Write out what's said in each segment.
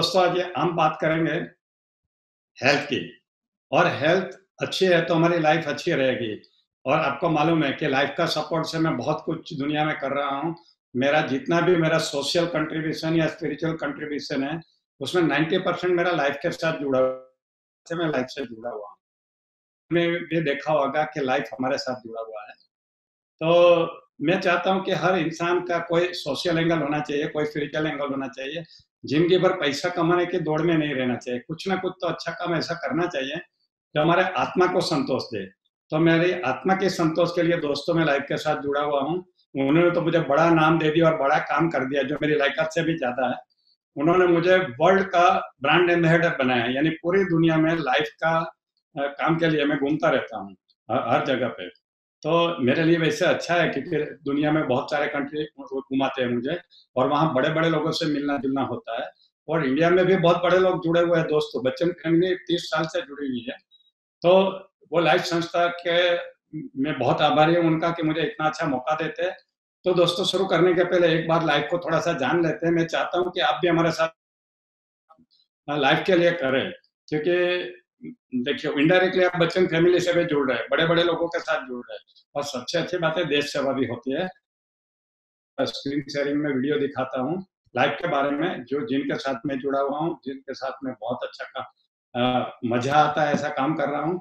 दोस्तों आज ये हम बात करेंगे हेल्थ की। और हेल्थ अच्छी है तो हमारी लाइफ अच्छी रहेगी। और आपको मालूम है कि लाइफ का सपोर्ट से मैं बहुत कुछ दुनिया में कर रहा हूँ। मेरा जितना भी मेरा सोशल कंट्रीब्यूशन या स्पिरिचुअल कंट्रीब्यूशन है, उसमें 90% मेरा लाइफ के साथ जुड़ा हुआ है। मैं लाइफ से जुड़ा हुआ हूँ। आपने भी देखा होगा कि लाइफ हमारे साथ जुड़ा हुआ है। तो मैं चाहता हूँ कि हर इंसान का कोई सोशल एंगल होना चाहिए, कोई स्पिरिचुअल एंगल होना चाहिए। ज़िंदगी भर पैसा कमाने की दौड़ में नहीं रहना चाहिए। कुछ ना कुछ तो अच्छा काम ऐसा करना चाहिए, जो हमारे आत्मा को संतोष दे। तो मेरी आत्मा के संतोष के लिए दोस्तों मैं लाइफ के साथ जुड़ा हुआ हूँ। उन्होंने तो मुझे बड़ा नाम दे दिया और बड़ा काम कर दिया, जो मेरी लायकात से भी ज़्यादा है। उन्होंने मुझे वर्ल्ड का ब्रांड एम्बेसडर बनाया, यानी पूरी दुनिया में लाइफ का काम के लिए मैं घूमता रहता हूँ, हर जगह पे। तो मेरे लिए वैसे अच्छा है क्योंकि दुनिया में बहुत सारे कंट्री घुमाते हैं मुझे, और वहाँ बड़े-बड़े लोगों से मिलना-जुलना होता है। और इंडिया में भी बहुत बड़े लोग जुड़े हुए हैं दोस्तों, बच्चन फैमिली 30 साल से जुड़ी हुई है। तो वो लाइफ संस्था के मैं बहुत आभारी हूँ उनका कि मुझे इतना अच्छा मौका देते हैं। तो दोस्तों शुरू करने के पहले एक बार लाइफ को थोड़ा-सा जान लेते हैं। मैं चाहता हूँ कि आप भी हमारे साथ लाइफ के लिए करें, क्योंकि देखिए इनडायरेक्टली आप बच्चन फैमिली से भी जुड़ रहे हैं, बड़े-बड़े लोगों के साथ जुड़ रहे हैं, और सबसे अच्छी बात है देश सेवा भी होती है। स्क्रीन शेयरिंग में वीडियो दिखाता हूँ लाइफ के बारे में, जो जिनके साथ मैं जुड़ा हुआ हूँ, जिनके साथ मैं बहुत अच्छा मज़ा आता है ऐसा काम कर रहा हूँ।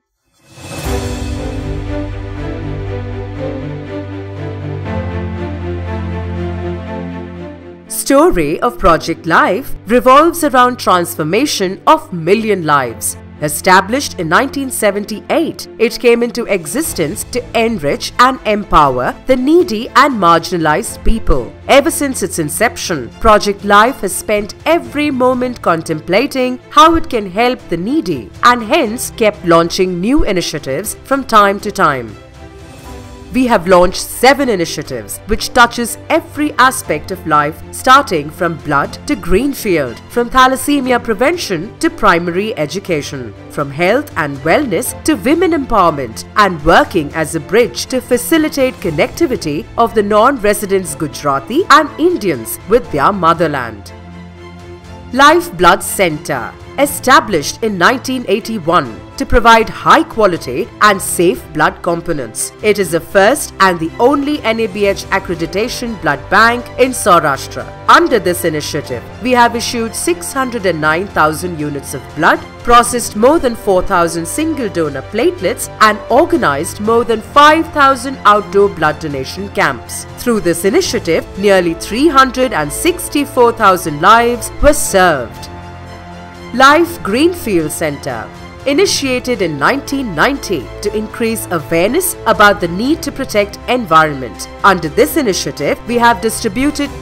Story of Project Life revolves around transformation of million lives. Established in 1978, it came into existence to enrich and empower the needy and marginalized people. Ever since its inception, Project Life has spent every moment contemplating how it can help the needy and hence kept launching new initiatives from time to time. We have launched 7 initiatives which touches every aspect of life, starting from blood to greenfield, from thalassemia prevention to primary education, from health and wellness to women empowerment, and working as a bridge to facilitate connectivity of the non-residents Gujarati and Indians with their motherland. Life Blood Center, established in 1981 to provide high quality and safe blood components. It is the first and the only NABH accreditation blood bank in Saurashtra. Under this initiative, we have issued 609,000 units of blood, processed more than 4,000 single donor platelets, and organized more than 5,000 outdoor blood donation camps. Through this initiative, nearly 364,000 lives were served. Life Greenfield Center, initiated in 1990 to increase awareness about the need to protect environment. Under this initiative, we have distributed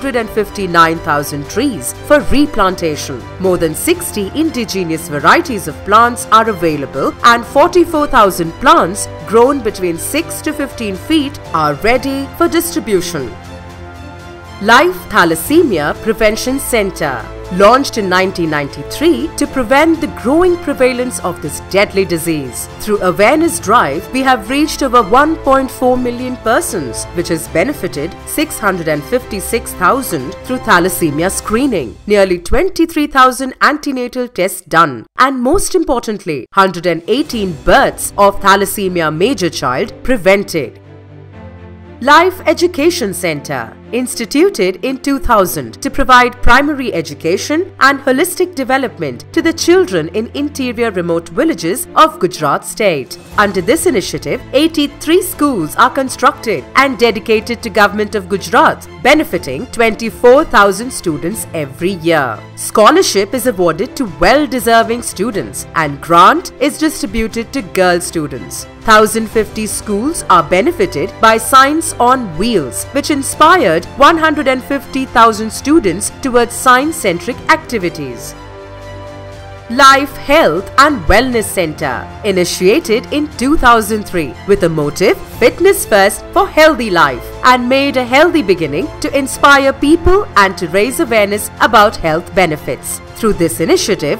259,000 trees for replantation. More than 60 indigenous varieties of plants are available, and 44,000 plants grown between 6 to 15 feet are ready for distribution. Life Thalassemia Prevention Center, launched in 1993 to prevent the growing prevalence of this deadly disease. Through awareness drive, we have reached over 1.4 million persons, which has benefited 656,000 through thalassemia screening, nearly 23,000 antenatal tests done, and most importantly, 118 births of thalassemia major child prevented. Life Education Center, instituted in 2000 to provide primary education and holistic development to the children in interior remote villages of Gujarat state. Under this initiative, 83 schools are constructed and dedicated to Government of Gujarat, benefiting 24,000 students every year. Scholarship is awarded to well-deserving students, and grant is distributed to girl students. 1,050 schools are benefited by Science on Wheels, which inspired 150,000 students towards science-centric activities. Life Health and Wellness Center, initiated in 2003 with a motive Fitness First for Healthy Life, and made a healthy beginning to inspire people and to raise awareness about health benefits. Through this initiative,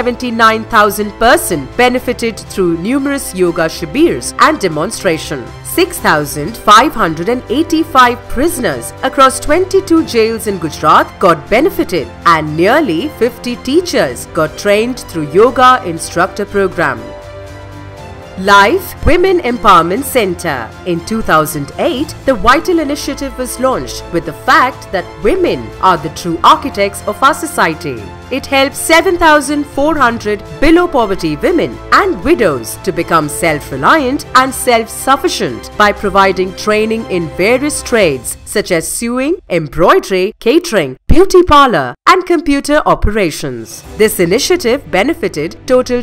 579,000 persons benefited through numerous yoga shibirs and demonstration. 6,585 prisoners across 22 jails in Gujarat got benefited and nearly 50 teachers got trained through yoga instructor program. Life Women Empowerment Center. In 2008, the Vital initiative was launched with the fact that women are the true architects of our society. It helps 7,400 below poverty women and widows to become self-reliant and self-sufficient by providing training in various trades such as sewing, embroidery, catering, beauty parlor and computer operations. This initiative benefited total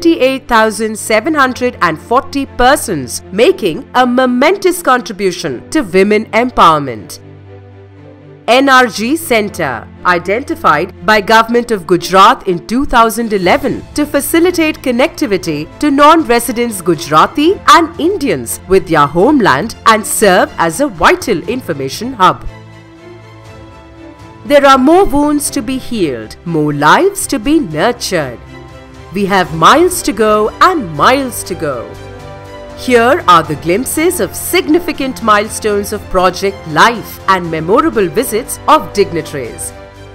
28,740 persons, making a momentous contribution to women empowerment. NRG Center, identified by Government of Gujarat in 2011 to facilitate connectivity to non-residents Gujarati and Indians with their homeland and serve as a vital information hub. There are more wounds to be healed, more lives to be nurtured. We have miles to go and miles to go. Here are the glimpses of significant milestones of Project Life and memorable visits of dignitaries.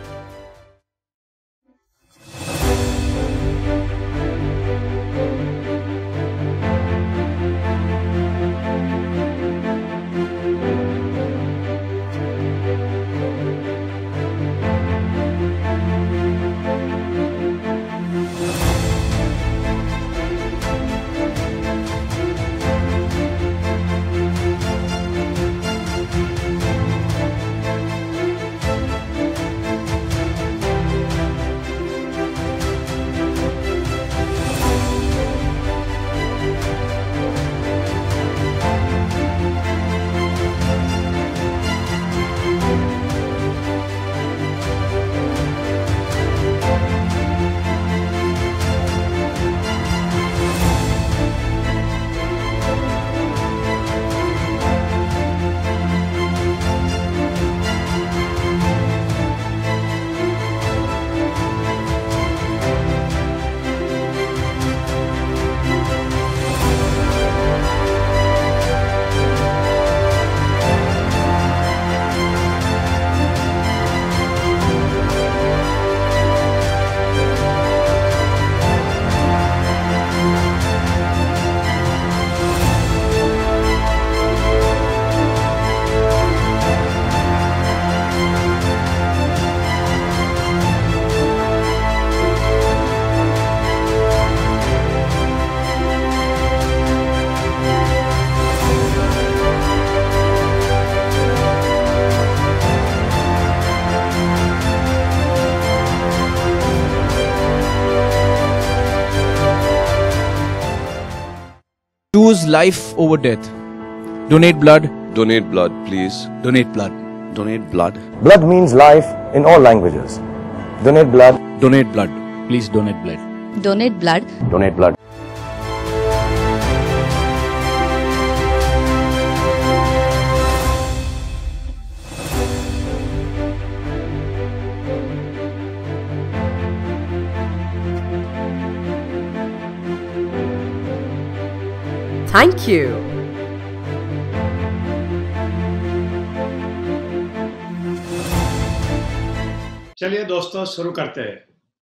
Choose life over death. Donate blood. Donate blood, please. Donate blood. Donate blood. Blood means life in all languages. Donate blood. Donate blood. Please donate blood. Donate blood. Donate blood. Thank you. चलिए दोस्तों, शुरू करते हैं।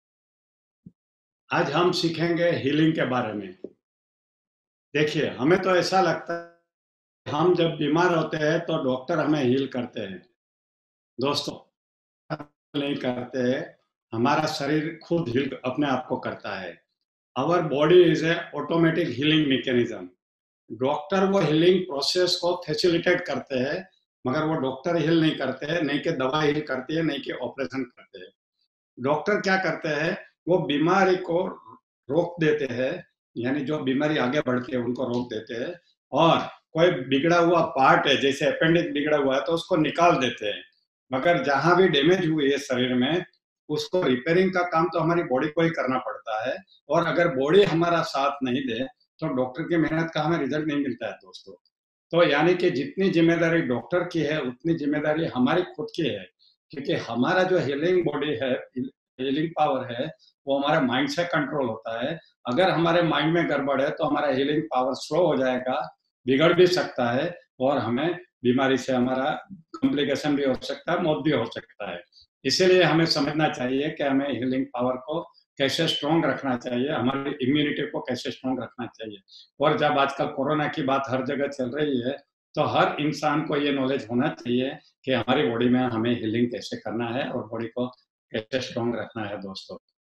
आज हम सीखेंगे healing के बारे में। देखिए, हमें तो ऐसा लगता है हम जब बीमार होते हैं तो डॉक्टर हमें हील करते हैं। दोस्तों, नहीं करते हैं, हमारा शरीर खुद हील अपने आप को करता है। Our body is a automatic healing mechanism. Doctor वो हीलिंग प्रोसेस को फैसिलिटेट करते हैं, मगर वो डॉक्टर हील नहीं करते हैं, नहीं कि दवा हील करती है, नहीं कि ऑपरेशन करते हैं। डॉक्टर क्या करते हैं, वो बीमारी को रोक देते हैं, यानी जो बीमारी आगे बढ़ती है उनको रोक देते हैं, और कोई बिगड़ा हुआ पार्ट है, जैसे अपेंडिक्स बिगड़ा हुआ है तो उसको निकाल देते हैं। मगर जहां भी डैमेज हुई है शरीर में, उसको रिपेयरिंग का काम तो हमारी बॉडी को ही करना पड़ता है। और अगर बॉडी हमारा साथ नहीं दे तो डॉक्टर की मेहनत का हमें रिजल्ट नहीं मिलता है दोस्तों। तो यानी कि जितनी जिम्मेदारी डॉक्टर की है उतनी जिम्मेदारी हमारी खुद की है, क्योंकि हमारा जो हीलिंग बॉडी है, हीलिंग पावर है, वो हमारे माइंड से कंट्रोल होता है। अगर हमारे माइंड में गड़बड़ है तो हमारा हीलिंग पावर स्लो हो जाएगा, बिगड़ भी सकता है और हमें बीमारी से हमारा कॉम्प्लिकेशन भी हो सकता है, मौत भी हो सकता है। इसीलिए हमें समझना चाहिए कि हमें हीलिंग पावर को कैसे स्ट्रॉन्ग रखना चाहिए, हमारी इम्यूनिटी को कैसे स्ट्रॉन्ग रखना चाहिए। और जब आजकल कोरोना की बात हर जगह चल रही है, तो हर इंसान को ये नॉलेज होना चाहिए कि हमारी बॉडी में हमें हीलिंग कैसे करना है और बॉडी को कैसे स्ट्रॉन्ग रखना है दोस्तों।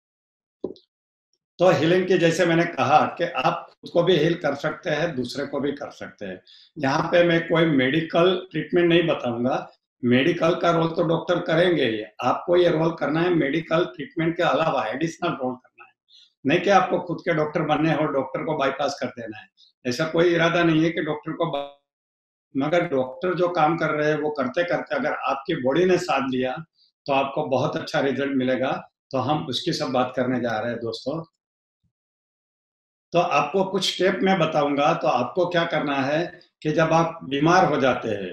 तो हीलिंग की जैसे मैंने कहा कि आप खुद को भी हील कर सकते हैं, दूसरे को भी कर सकते हैं। यहाँ पे मैं कोई मेडिकल ट्रीटमेंट नहीं बताऊंगा, मेडिकल का रोल तो डॉक्टर करेंगे ही, आपको ये रोल करना है मेडिकल ट्रीटमेंट के अलावा एडिशनल रोल करना है। नहीं कि आपको खुद के डॉक्टर बनने हो, डॉक्टर को बाईपास कर देना है, ऐसा कोई इरादा नहीं है कि डॉक्टर को मगर डॉक्टर जो काम कर रहे हैं वो करते करते अगर आपकी बॉडी ने साथ दिया तो आपको बहुत अच्छा रिजल्ट मिलेगा। तो हम उसकी सब बात करने जा रहे हैं दोस्तों। तो आपको कुछ स्टेप मैं बताऊंगा, तो आपको क्या करना है कि जब आप बीमार हो जाते हैं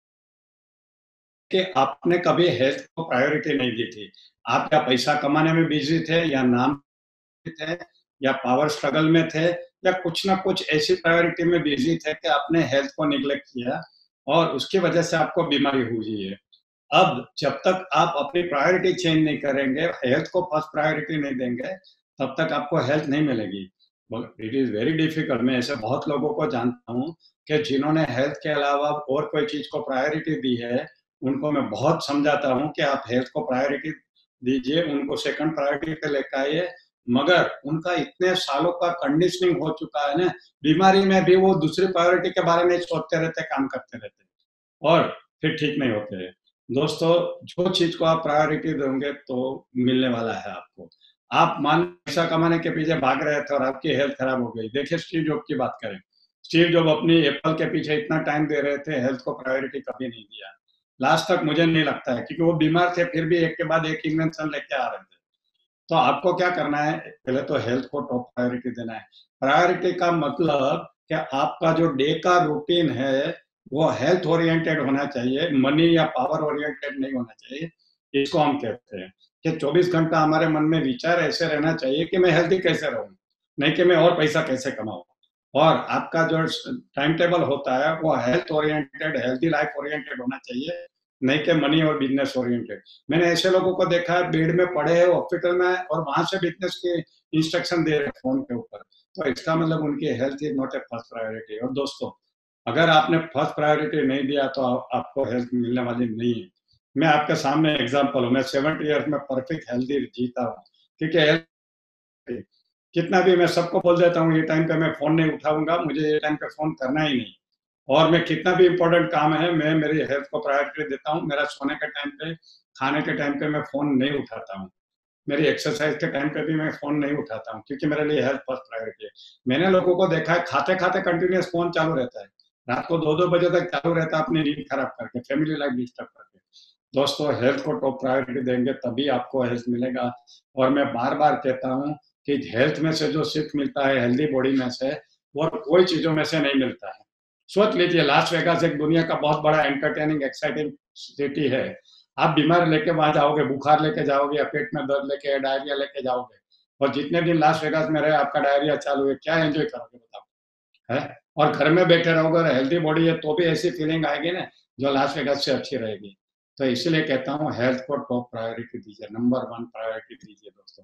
कि आपने कभी हेल्थ को प्रायोरिटी नहीं दी थी, आप या पैसा कमाने में बिजी थे या नाम थे या पावर स्ट्रगल में थे या कुछ ना कुछ ऐसी प्रायोरिटी में बिजी थे कि आपने हेल्थ को निग्लेक्ट किया और उसकी वजह से आपको बीमारी हुई है। अब जब तक आप अपनी प्रायोरिटी चेंज नहीं करेंगे, हेल्थ को फर्स्ट प्रायोरिटी नहीं देंगे, तब तक आपको हेल्थ नहीं मिलेगी। It is very difficult. मैं ऐसे बहुत लोगों को जानता हूँ कि जिन्होंने हेल्थ के अलावा और कोई चीज को प्रायोरिटी दी है, उनको मैं बहुत समझाता हूँ कि आप हेल्थ को प्रायोरिटी दीजिए, उनको सेकंड प्रायोरिटी पे लेकर आइए। मगर उनका इतने सालों का कंडीशनिंग हो चुका है ना, बीमारी में भी वो दूसरी प्रायोरिटी के बारे में सोचते रहते, काम करते रहते और फिर ठीक नहीं होते हैं। दोस्तों, जो चीज को आप प्रायोरिटी दोगे तो मिलने वाला है आपको। आप मान पैसा कमाने के पीछे भाग रहे थे और आपकी हेल्थ खराब हो गई। देखिए स्टीव जॉब की बात करें, स्टीव जॉब अपनी एप्पल के पीछे इतना टाइम दे रहे थे, हेल्थ को प्रायोरिटी कभी नहीं दिया लास्ट तक। मुझे नहीं लगता है क्योंकि वो बीमार थे, फिर भी एक के बाद एक इन्वेंशन लेके आ रहे थे। तो आपको क्या करना है, पहले तो हेल्थ को टॉप प्रायोरिटी देना है। प्रायोरिटी का मतलब कि आपका जो डे का रूटीन है वो हेल्थ ओरिएंटेड होना चाहिए, मनी या पावर ओरिएंटेड नहीं होना चाहिए। इसको हम कहते हैं कि 24 घंटा हमारे मन में विचार ऐसे रहना चाहिए कि मैं हेल्थी कैसे रहूं, नहीं कि मैं और पैसा कैसे कमाऊं। और आपका जो टाइम टेबल होता है वो health oriented, healthy life oriented होना चाहिए, नहीं कि मनी और बिजनेस ओरिएंटेड। मैंने ऐसे लोगों को देखा है बेड में पड़े हैं हॉस्पिटल में और वहां से बिजनेस के इंस्ट्रक्शन दे रहे हैं फोन के ऊपर। तो इसका मतलब उनकी health is not a first priority. और दोस्तों, अगर आपने फर्स्ट प्रायोरिटी नहीं दिया तो आपको हेल्थ मिलने वाली नहीं है। मैं आपके सामने एग्जांपल हूँ, मैं 70 ईयर्स में परफेक्ट हेल्थी जीता हूँ क्योंकि हेल्थ कितना भी मैं सबको बोल देता हूँ ये टाइम पे मैं फोन नहीं उठाऊंगा, मुझे ये टाइम पे फोन करना ही नहीं। और मैं कितना भी इंपॉर्टेंट काम है, मैं मेरी हेल्थ को प्रायोरिटी देता हूँ। मेरा सोने के टाइम पे, खाने के टाइम पे मैं फोन नहीं उठाता हूँ। मेरी एक्सरसाइज के टाइम पे भी मैं फोन नहीं उठाता हूँ क्योंकि मेरे लिए हेल्थ फर्स्ट प्रायोरिटी है। मैंने लोगों को देखा है खाते खाते कंटिन्यूस फोन चालू रहता है, रात को 2-2 बजे तक चालू रहता है, अपनी नींद खराब करके, फैमिली लाइफ डिस्टर्ब करके। दोस्तों, हेल्थ को टॉप प्रायोरिटी देंगे तभी आपको हेल्थ मिलेगा। और मैं बार बार कहता हूँ कि हेल्थ में से जो सुख मिलता है हेल्दी बॉडी में से, वो कोई चीजों में से नहीं मिलता है। सोच लीजिए, लास वेगास एक दुनिया का बहुत बड़ा एंटरटेनिंग एक्साइटिंग सिटी है। आप बीमार लेके वहां जाओगे, बुखार लेके जाओगे या पेट में दर्द लेके या डायरिया लेके जाओगे, और जितने दिन लास वेगास में रहे आपका डायरिया चालू है, क्या एंजॉय करोगे बताओ? है? और घर में बैठे रहोगे और हेल्दी बॉडी है तो भी ऐसी फीलिंग आएगी ना जो लास वेगास से अच्छी रहेगी। तो इसीलिए कहता हूँ हेल्थ को टॉप प्रायोरिटी दीजिए, नंबर 1 प्रायोरिटी दीजिए दोस्तों।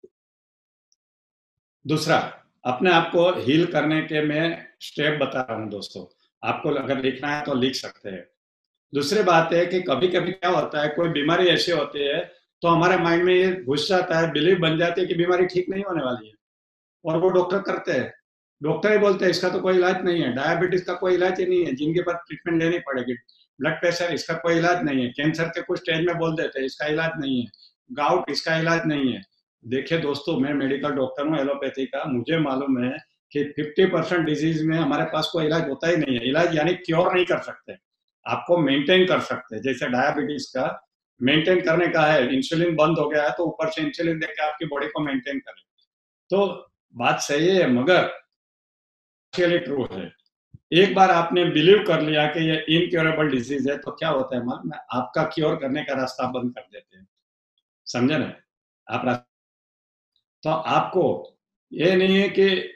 दूसरा, अपने आप को हील करने के मैं स्टेप बता रहा हूँ दोस्तों, आपको अगर लिखना है तो लिख सकते हैं। दूसरी बात है कि कभी कभी क्या होता है, कोई बीमारी ऐसी होती है तो हमारे माइंड में ये घुस जाता है, बिलीव बन जाती है कि बीमारी ठीक नहीं होने वाली है, और वो डॉक्टर करते हैं। डॉक्टर ही बोलते हैं इसका तो कोई इलाज नहीं है, डायबिटीज का कोई इलाज ही नहीं है, जिनके पास ट्रीटमेंट लेनी पड़ेगी, ब्लड प्रेशर इसका कोई इलाज नहीं है, कैंसर के कुछ स्टेज में बोल देते हैं इसका इलाज नहीं है, गाउट इसका इलाज नहीं है। देखिए दोस्तों, मैं मेडिकल डॉक्टर हूँ एलोपैथी का, मुझे मालूम है कि 50% डिजीज में हमारे पास कोई इलाज होता ही नहीं है। इलाज यानी क्योर नहीं कर सकते, आपको मेंटेन कर सकते हैं। जैसे डायबिटीज का मेंटेन करने का है, इंसुलिन बंद हो गया है तो ऊपर से इंसुलिन देके आपकी बॉडी को मेंटेन करें। तो बात सही है, मगर ट्रू है। एक बार आपने बिलीव कर लिया कि ये इनक्योरेबल डिजीज है तो क्या होता है मालूम है, आपका क्योर करने का रास्ता बंद कर देते हैं। समझे ना आप? तो आपको ये नहीं है कि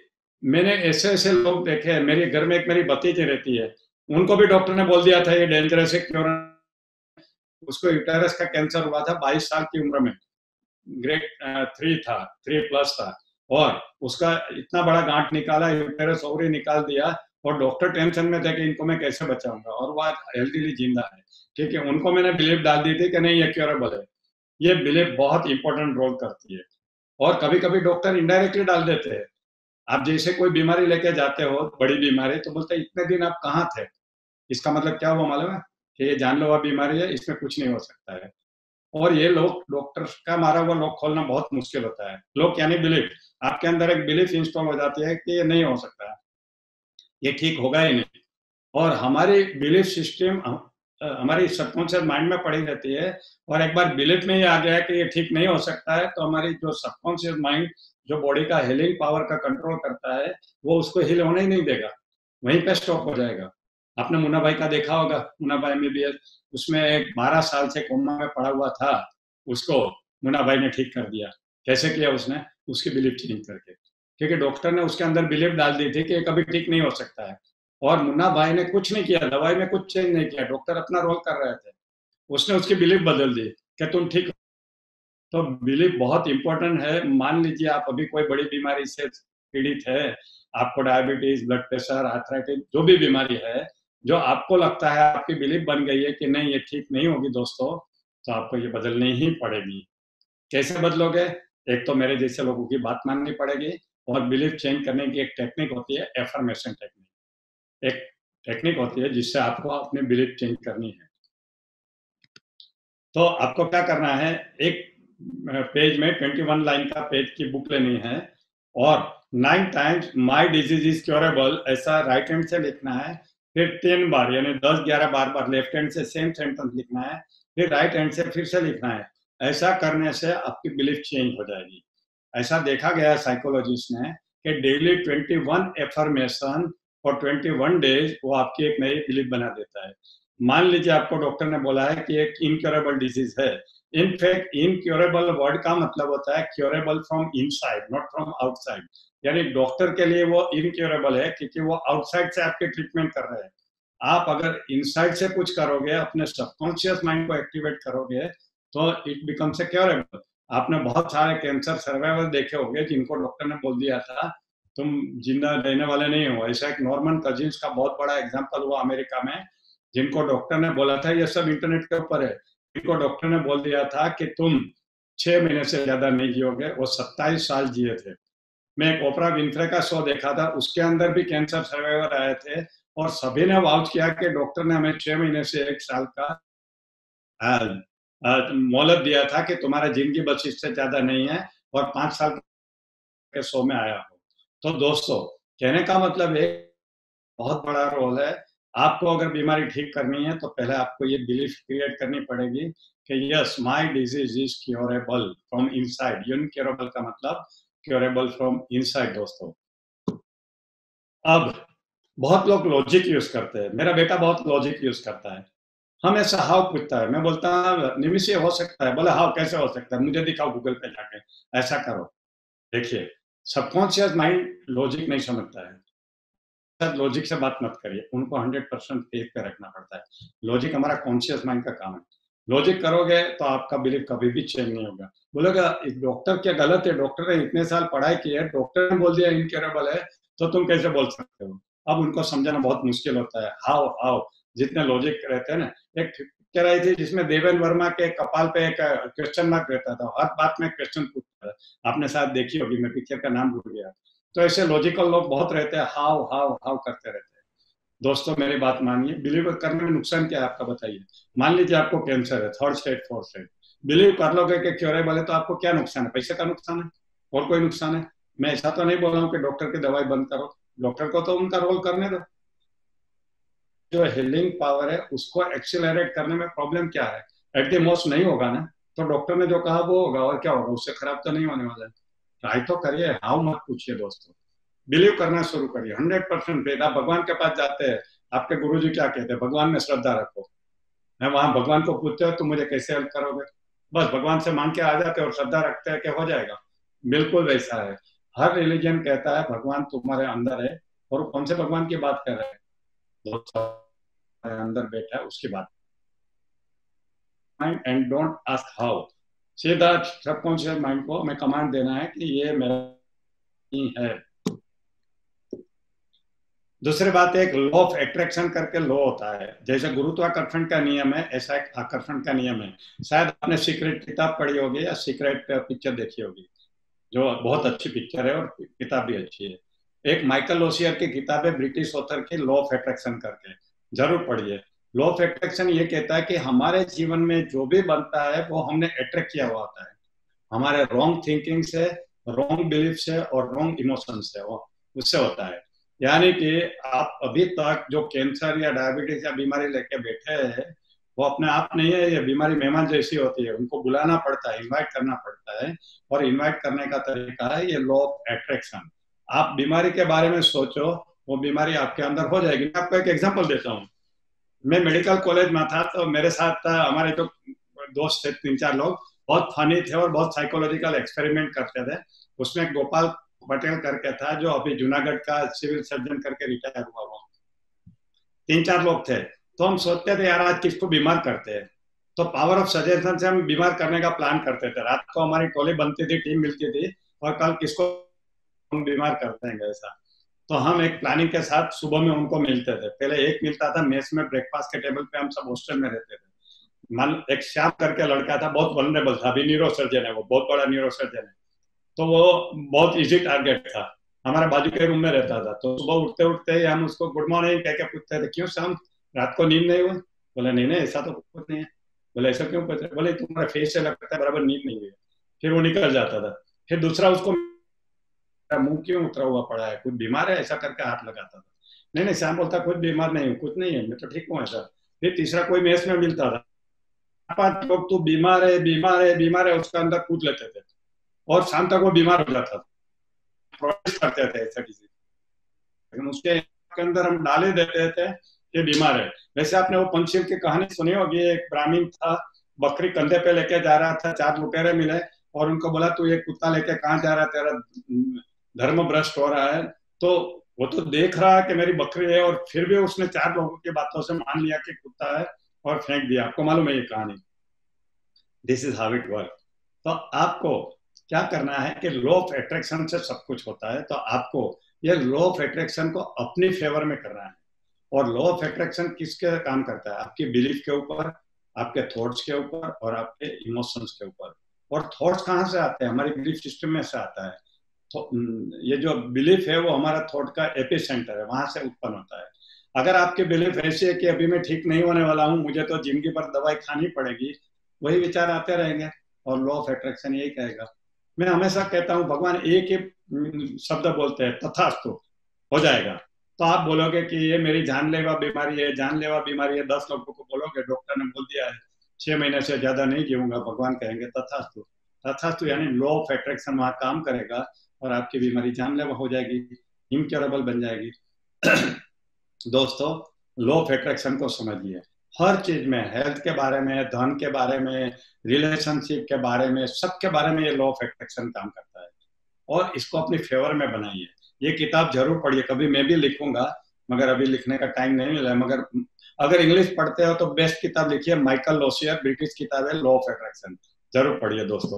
मैंने ऐसे ऐसे लोग देखे हैं। मेरे घर में एक मेरी भतीजी रहती है, उनको भी डॉक्टर ने बोल दिया था ये डेंजरस है, क्यों, उसको यूटेरस का कैंसर हुआ था 22 साल की उम्र में, ग्रेड 3 था, 3+ था, और उसका इतना बड़ा गांठ निकाला, यूटेरस ओवरी निकाल दिया, और डॉक्टर टेंशन में थे कि इनको मैं कैसे बचाऊंगा, और वो आज हेल्थीली जिंदा है। ठीक है, उनको मैंने बिलीव डाल दी थी कि नहीं ये क्योरेबल है। ये बिलीव बहुत इंपॉर्टेंट रोल करती है, और कभी कभी डॉक्टर इनडायरेक्टली डाल देते हैं। आप जैसे कोई बीमारी लेके जाते हो, बड़ी बीमारी, तो बोलते हैं इतने दिन आप कहाँ थे। इसका मतलब क्या हुआ मालूम है, कि ये जानलेवा बीमारी है, इसमें कुछ नहीं हो सकता है। और ये लोग डॉक्टर का मारा हुआ लॉक खोलना बहुत मुश्किल होता है। लॉक यानी बिलीफ, आपके अंदर एक बिलीफ इंस्टॉल हो जाती है कि ये नहीं हो सकता है, ये ठीक होगा ही नहीं। और हमारी बिलीफ सिस्टम हमारी सबकॉन्शियस माइंड में पड़ी रहती है, और एक बार बिलीफ में ही आ गया कि ये ठीक नहीं हो सकता है, तो हमारी जो सबकॉन्शियस माइंड, जो बॉडी का हीलिंग पावर का कंट्रोल करता है, वो उसको हील होने ही नहीं देगा, वहीं पे स्टॉप हो जाएगा। आपने मुन्ना भाई का देखा होगा, मुन्ना भाई MBBS, उसमें एक 12 साल से कोमा में पड़ा हुआ था, उसको मुन्ना भाई ने ठीक कर दिया। कैसे किया उसने? उसकी बिलीफ चेंज करके, क्योंकि डॉक्टर ने उसके अंदर बिलीफ डाल दी थी कि कभी ठीक नहीं हो सकता है। और मुन्ना भाई ने कुछ नहीं किया, दवाई में कुछ चेंज नहीं किया, डॉक्टर अपना रोल कर रहे थे, उसने उसकी बिलीफ बदल दी कि तुम ठीक। तो बिलीफ बहुत इंपॉर्टेंट है। मान लीजिए आप अभी कोई बड़ी बीमारी से पीड़ित है, आपको डायबिटीज, ब्लड प्रेशर, आर्थराइटिस, जो भी बीमारी है, जो आपको लगता है आपकी बिलीफ बन गई है कि नहीं ये ठीक नहीं होगी दोस्तों, तो आपको ये बदलनी ही पड़ेगी। कैसे बदलोगे? एक तो मेरे जैसे लोगों की बात माननी पड़ेगी, और बिलीफ चेंज करने की एक टेक्निक होती है, एफर्मेशन टेक्निक। एक टेक्निक होती है जिससे आपको अपनी बिलीफ चेंज करनी है। तो आपको क्या करना है, एक पेज में 21 लाइन का पेज की बुक लेनी है, और 9 times my disease is curable ऐसा राइट हैंड से लिखना है, फिर 3 बार यानी 10-11 बार लेफ्ट हैंड से सेम सेंटेंस लिखना है, फिर राइट हैंड से फिर से लिखना है। ऐसा करने से आपकी बिलीफ चेंज हो जाएगी। ऐसा देखा गया साइकोलॉजिस्ट ने कि डेली 21 एफर्मेशन फॉर 21 डेज वो आपकी एक नई बिलीफ बना देता है। मान लीजिए आपको डॉक्टर ने बोला है कि एक इनक्योरेबल डिजीज है। इनफैक्ट इनक्योरेबल वर्ड का मतलब होता है curable from inside, not from outside. यानी डॉक्टर के लिए वो इनक्योरेबल है क्योंकि वो आउटसाइड से आपके ट्रीटमेंट कर रहे हैं। आप अगर इनसाइड से कुछ करोगे, अपने सबकॉन्शियस माइंड को एक्टिवेट करोगे, तो इट बिकम्स ए क्योरेबल। आपने बहुत सारे कैंसर सर्वाइवल देखे होंगे जिनको डॉक्टर ने बोल दिया था तुम जिंदा रहने वाले नहीं हो। ऐसा एक नॉर्मन कजिन्स का बहुत बड़ा एग्जांपल हुआ अमेरिका में, जिनको डॉक्टर ने बोला था, ये सब इंटरनेट के ऊपर है, जिनको डॉक्टर ने बोल दिया था कि तुम 6 महीने से ज्यादा नहीं जियोगे, वो 27 साल जिए थे। मैं एक ओपरा विन्फ्रे का शो देखा था, उसके अंदर भी कैंसर सर्वाइवर आए थे, और सभी ने वाउच किया कि डॉक्टर ने हमें 6 महीने से 1 साल का मोहलत दिया था कि तुम्हारा जिंदगी बस इससे ज्यादा नहीं है, और 5 साल के शो में आया हो। तो दोस्तों, कहने का मतलब है बहुत बड़ा रोल है। आपको अगर बीमारी ठीक करनी है तो पहले आपको ये बिलीफ क्रिएट करनी पड़ेगी कि yes my disease is curable from inside. Incurable का मतलब क्योरेबल फ्रॉम इनसाइड दोस्तों। अब बहुत लोग लॉजिक यूज करते हैं, मेरा बेटा बहुत लॉजिक यूज करता है, हमेशा हाउ पूछता है। मैं बोलता निमिष ये हो सकता है, बोले हाउ कैसे हो सकता है, मुझे दिखाओ गूगल पे जाके, ऐसा करो। देखिए, सबकॉन्शियस माइंड लॉजिक नहीं समझता है, लॉजिक से बात मत करिए, उनको 100% फेथ पे रखना पड़ता है। लॉजिक हमारा कॉन्शियस माइंड का काम है। लॉजिक करोगे तो आपका बिलीफ कभी भी चेंज नहीं होगा। बोलेगा डॉक्टर क्या गलत है, डॉक्टर ने इतने साल पढ़ाई की है, डॉक्टर ने बोल दिया इनक्योरेबल है, तो तुम कैसे बोल सकते हो? अब उनको समझाना बहुत मुश्किल होता है। हाउ हाउ जितने लॉजिक रहते हैं ना, एक पिक्चर आई थी जिसमें देवेन वर्मा के कपाल पे एक क्वेश्चन मार्क रहता था, हर बात में क्वेश्चन पूछता था, आपने शायद देखी होगी, मैं पिक्चर का नाम भूल गया। तो ऐसे लॉजिकल लोग बहुत रहते हैं, हाउ हाउ हाउ करते रहते हैं। दोस्तों मेरी बात मानिए, बिलीव करने में नुकसान क्या है आपका बताइए। मान लीजिए आपको कैंसर है, 3rd stage 4th stage, believe कर लोगे कि क्योरेबल है, तो आपको क्या नुकसान है? पैसे का नुकसान है, और कोई नुकसान है? मैं ऐसा तो नहीं बोल रहा हूँ कि डॉक्टर की दवाई बंद करो, डॉक्टर को तो उनका रोल करने दो। जो हीलिंग पावर है उसको एक्सेलरेट करने में प्रॉब्लम क्या है? एट द मोस्ट नहीं होगा ना, तो डॉक्टर ने जो कहा वो होगा, और क्या होगा, उससे खराब तो नहीं होने वाला है। ट्राई तो करिए, हाउ मत पूछिए दोस्तों, बिलीव करना शुरू करिए। 100% फेथ। आप भगवान के पास जाते हैं, आपके गुरुजी क्या कहते हैं? भगवान में श्रद्धा रखो। मैं वहां भगवान को पूछते हो तुम मुझे कैसे हेल्प करोगे, बस भगवान से मांग के आ जाते हैं और श्रद्धा रखते हैं कि हो जाएगा। बिल्कुल वैसा है। हर रिलीजन कहता है भगवान तुम्हारे अंदर है, और कौन से भगवान की बात कर रहे हैं? जो तुम्हारे अंदर बैठा है उसकी बात। Mind and don't ask how. सीधा सबकॉन्शियस माइंड को हमें कमांड देना है कि ये मेरा ही है। दूसरी बात, एक लॉ ऑफ एट्रैक्शन करके लॉ होता है। जैसे गुरुत्वाकर्षण का नियम है, ऐसा एक आकर्षण का नियम है। शायद आपने सीक्रेट किताब पढ़ी होगी या सीक्रेट पिक्चर देखी होगी, जो बहुत अच्छी पिक्चर है और किताब भी अच्छी है। एक माइकल ओशियर की किताब है, ब्रिटिश ऑथर की, लॉ ऑफ एट्रैक्शन करके, जरूर पढ़िए। लॉ ऑफ एट्रैक्शन ये कहता है कि हमारे जीवन में जो भी बनता है वो हमने अट्रैक्ट किया हुआ होता है, हमारे रॉन्ग थिंकिंग से, रॉन्ग बिलीफ से और रॉन्ग इमोशन से, वो उससे होता है। यानी कि आप अभी तक जो कैंसर या डायबिटीज या बीमारी लेके बैठे हैं, वो अपने आप नहीं है, ये बीमारी मेहमान जैसी होती है, उनको बुलाना पड़ता है, इनवाइट करना पड़ता है। और इनवाइट करने का तरीका है ये लॉ ऑफ एट्रैक्शन। आप बीमारी के बारे में सोचो, वो बीमारी आपके अंदर हो जाएगी। मैं आपको एक एग्जांपल देता हूँ। मैं मेडिकल कॉलेज में था, तो मेरे साथ हमारे जो दोस्त थे 3-4 लोग, बहुत फनी थे और बहुत साइकोलॉजिकल एक्सपेरिमेंट करते थे। उसमें गोपाल पटेल करके था, जो अभी जूनागढ़ का सिविल सर्जन करके रिटायर हुआ। वो 3-4 लोग थे। तो हम सोचते थे यार आज किसको बीमार करते हैं, तो पावर ऑफ सजेशन से हम बीमार करने का प्लान करते थे। रात को हमारी टोली बनती थी, टीम मिलती थी, और कल किसको हम बीमार करते हैं ऐसा। तो हम एक प्लानिंग के साथ सुबह में उनको मिलते थे। पहले एक मिलता था मेस में, ब्रेकफास्ट के टेबल पे, हम सब हॉस्टल में रहते थे। मन एक श्याम करके लड़का था, बहुत वल्नरेबल था, अभी न्यूरो सर्जन है, वो बहुत बड़ा न्यूरो सर्जन है। तो वो बहुत इजी टारगेट था, हमारे बाजू के रूम में रहता था। तो सुबह उठते उठते ही हम उसको गुड मॉर्निंग कह के पूछते थे, क्यों शाम, रात को नींद नहीं हुई? बोले नहीं नहीं, ऐसा तो कुछ नहीं है। बोले ऐसा क्यों पूछ रहे? बोले तुम्हारे फेस से लगता है बराबर नींद नहीं हुई। फिर वो निकल जाता था। फिर दूसरा उसको, मुंह क्यों उतरा हुआ पड़ा है, कुछ बीमार है ऐसा करके हाथ लगाता था। नहीं नहीं, श्याम बोलता कुछ बीमार नहीं हूँ, कुछ नहीं है, मैं तो ठीक हूँ ऐसा। फिर तीसरा कोई मेस में मिलता था, 5 लोग तू बीमार है बीमार है बीमार है उसका अंदर कूद लेते थे, और शाम तक वो बीमार हो जाता था। प्रोटेस्ट करते थे ऐसा किसी, लेकिन उसके अंदर हम डाले देते थे कि बीमार है। वैसे आपने वो पंचशील की कहानी सुनी होगी। एक ब्राह्मण था, बकरी कंधे पे लेके जा रहा था, 4 लुटेरे मिले और उनको बोला तू ये कुत्ता लेके कहाँ जा रहा है, तेरा धर्म भ्रष्ट हो रहा है। तो वो तो देख रहा है कि मेरी बकरी है, और फिर भी उसने 4 लोगों की बातों से मान लिया कि कुत्ता है और फेंक दिया। आपको मालूम है ये कहानी? This is how it work. तो आपको क्या करना है कि लॉ ऑफ एट्रैक्शन से सब कुछ होता है, तो आपको ये लॉ ऑफ एट्रैक्शन को अपनी फेवर में करना है। और लॉ ऑफ एट्रैक्शन किसके काम करता है? आपकी बिलीफ के ऊपर, आपके थॉट्स के ऊपर और आपके इमोशंस के ऊपर। और थॉट्स कहाँ से आते हैं? हमारी बिलीफ सिस्टम में से आता है। तो ये जो बिलीफ है वो हमारा थॉट का एपी सेंटर है, वहां से उत्पन्न होता है। अगर आपकी बिलीफ ऐसी है कि अभी मैं ठीक नहीं होने वाला हूँ, मुझे तो जिंदगी भर दवाई खानी पड़ेगी, वही विचार आते रहेंगे और लॉ ऑफ एट्रैक्शन यही कहेगा। मैं हमेशा कहता हूँ भगवान एक ही शब्द बोलते हैं, तथास्तु, हो जाएगा। तो आप बोलोगे कि ये मेरी जानलेवा बीमारी है, जानलेवा बीमारी है, 10 लोगों को बोलोगे डॉक्टर ने बोल दिया है 6 महीने से ज्यादा नहीं जीऊंगा, भगवान कहेंगे तथास्तु। तथास्तु यानी लॉ ऑफ एट्रैक्शन वहां काम करेगा और आपकी बीमारी जानलेवा हो जाएगी, इनक्योरेबल बन जाएगी। दोस्तों, लॉ ऑफ एट्रैक्शन को समझिए। हर चीज में, हेल्थ के बारे में, धन के बारे में, रिलेशनशिप के बारे में, सबके बारे में ये लॉ ऑफ एट्रैक्शन काम करता है। और इसको अपनी फेवर में बनाइए। ये किताब जरूर पढ़िए, कभी मैं भी लिखूंगा, मगर अभी लिखने का टाइम नहीं मिला है। मगर अगर इंग्लिश पढ़ते हो तो बेस्ट किताब लिखिए, माइकल ओशियर, ब्रिटिश किताब है, लॉ ऑफ एट्रैक्शन, जरूर पढ़िए दोस्तों।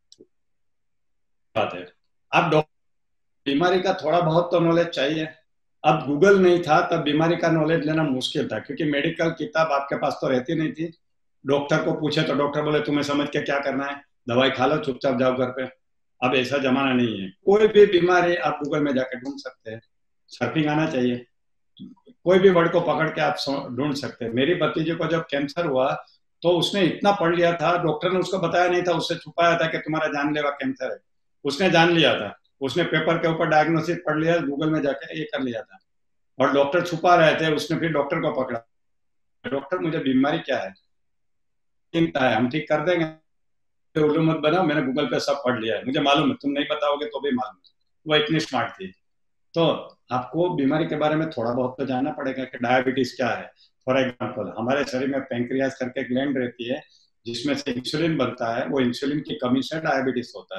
बात है, अब बीमारी का थोड़ा बहुत तो नॉलेज चाहिए। अब गूगल नहीं था तब बीमारी का नॉलेज लेना मुश्किल था, क्योंकि मेडिकल किताब आपके पास तो रहती नहीं थी। डॉक्टर को पूछे तो डॉक्टर बोले तुम्हें समझ के क्या करना है, दवाई खा लो, चुपचाप जाओ घर पे। अब ऐसा जमाना नहीं है, कोई भी बीमारी आप गूगल में जाकर ढूंढ सकते हैं। सर्फिंग आना चाहिए, कोई भी वर्ड को पकड़ के आप ढूंढ सकते हैं। मेरी भतीजी को जब कैंसर हुआ तो उसने इतना पढ़ लिया था, डॉक्टर ने उसको बताया नहीं था, उससे छुपाया था कि तुम्हारा जानलेवा कैंसर है। उसने जान लिया था, उसने पेपर के ऊपर डायग्नोसिस पढ़ लिया, गूगल में जाके ये कर लिया था। और डॉक्टर छुपा रहे थे, उसने फिर डॉक्टर को पकड़ा। डॉक्टर मुझे बीमारी क्या है, चिंता है, हम ठीक कर देंगे, उल्लू मत बनाओ, मैंने गूगल पे सब पढ़ लिया है, मुझे मालूम है, तुम नहीं बताओगे तो भी मालूम है। वो इतनी स्मार्ट थी। तो आपको बीमारी के बारे में थोड़ा बहुत तो जानना पड़ेगा कि डायबिटीज क्या है। फॉर एग्जाम्पल, हमारे शरीर में पैंक्रियास करके ग्लैंड रहती है जिसमें से इंसुलिन बनता है, वो इंसुलिन की कमी से डायबिटीज होता है।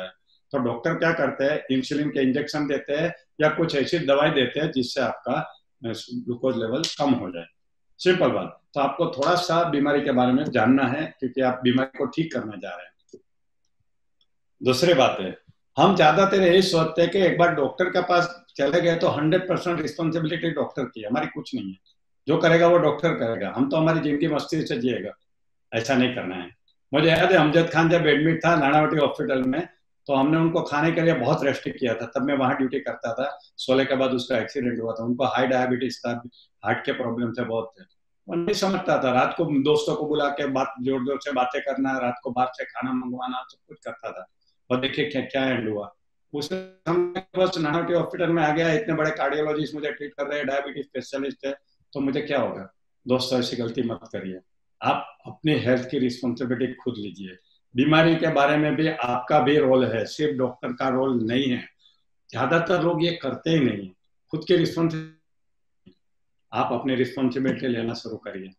तो डॉक्टर क्या करते हैं, इंसुलिन के इंजेक्शन देते हैं या कुछ ऐसी दवाई देते हैं जिससे आपका ग्लूकोज लेवल कम हो जाए। सिंपल बात। तो आपको थोड़ा सा बीमारी के बारे में जानना है क्योंकि आप बीमारी को ठीक करने जा रहे हैं। दूसरी बात है, हम ज्यादातर यही सोचते हैं कि एक बार डॉक्टर के पास चले गए तो 100% रिस्पॉन्सिबिलिटी डॉक्टर की, हमारी कुछ नहीं है, जो करेगा वो डॉक्टर करेगा, हम तो हमारी जिंदगी मस्ती से जिएगा। ऐसा नहीं करना है। मुझे याद है अमजद खान जब एडमिट था नानावटी हॉस्पिटल में, तो हमने उनको खाने के लिए बहुत रेस्ट्रिक्ट किया था, तब मैं वहां ड्यूटी करता था। 16 के बाद उसका एक्सीडेंट हुआ था, उनको हाई डायबिटीज था, हार्ट के प्रॉब्लम थे बहुत थे। वो नहीं समझता था, रात को दोस्तों को बुला के बात जोर जोर से बातें करना, रात को बाहर से खाना मंगवाना, सब कुछ करता था। और देखिए क्या क्या एंड हुआ। उस बस नानावटी हॉस्पिटल में आ गया, इतने बड़े कार्डियोलॉजिस्ट मुझे ट्रीट कर रहे हैं, डायबिटीज स्पेशलिस्ट है, तो मुझे क्या होगा। दोस्तों ऐसी गलती मत करिए, आप अपनी हेल्थ की रिस्पॉन्सिबिलिटी खुद लीजिए। बीमारी के बारे में भी आपका भी रोल है, सिर्फ डॉक्टर का रोल नहीं है। ज्यादातर लोग ये करते ही नहीं, खुद की रिस्पॉन्सिबिलिटी, आप अपनी रिस्पॉन्सिबिलिटी लेना शुरू करिए।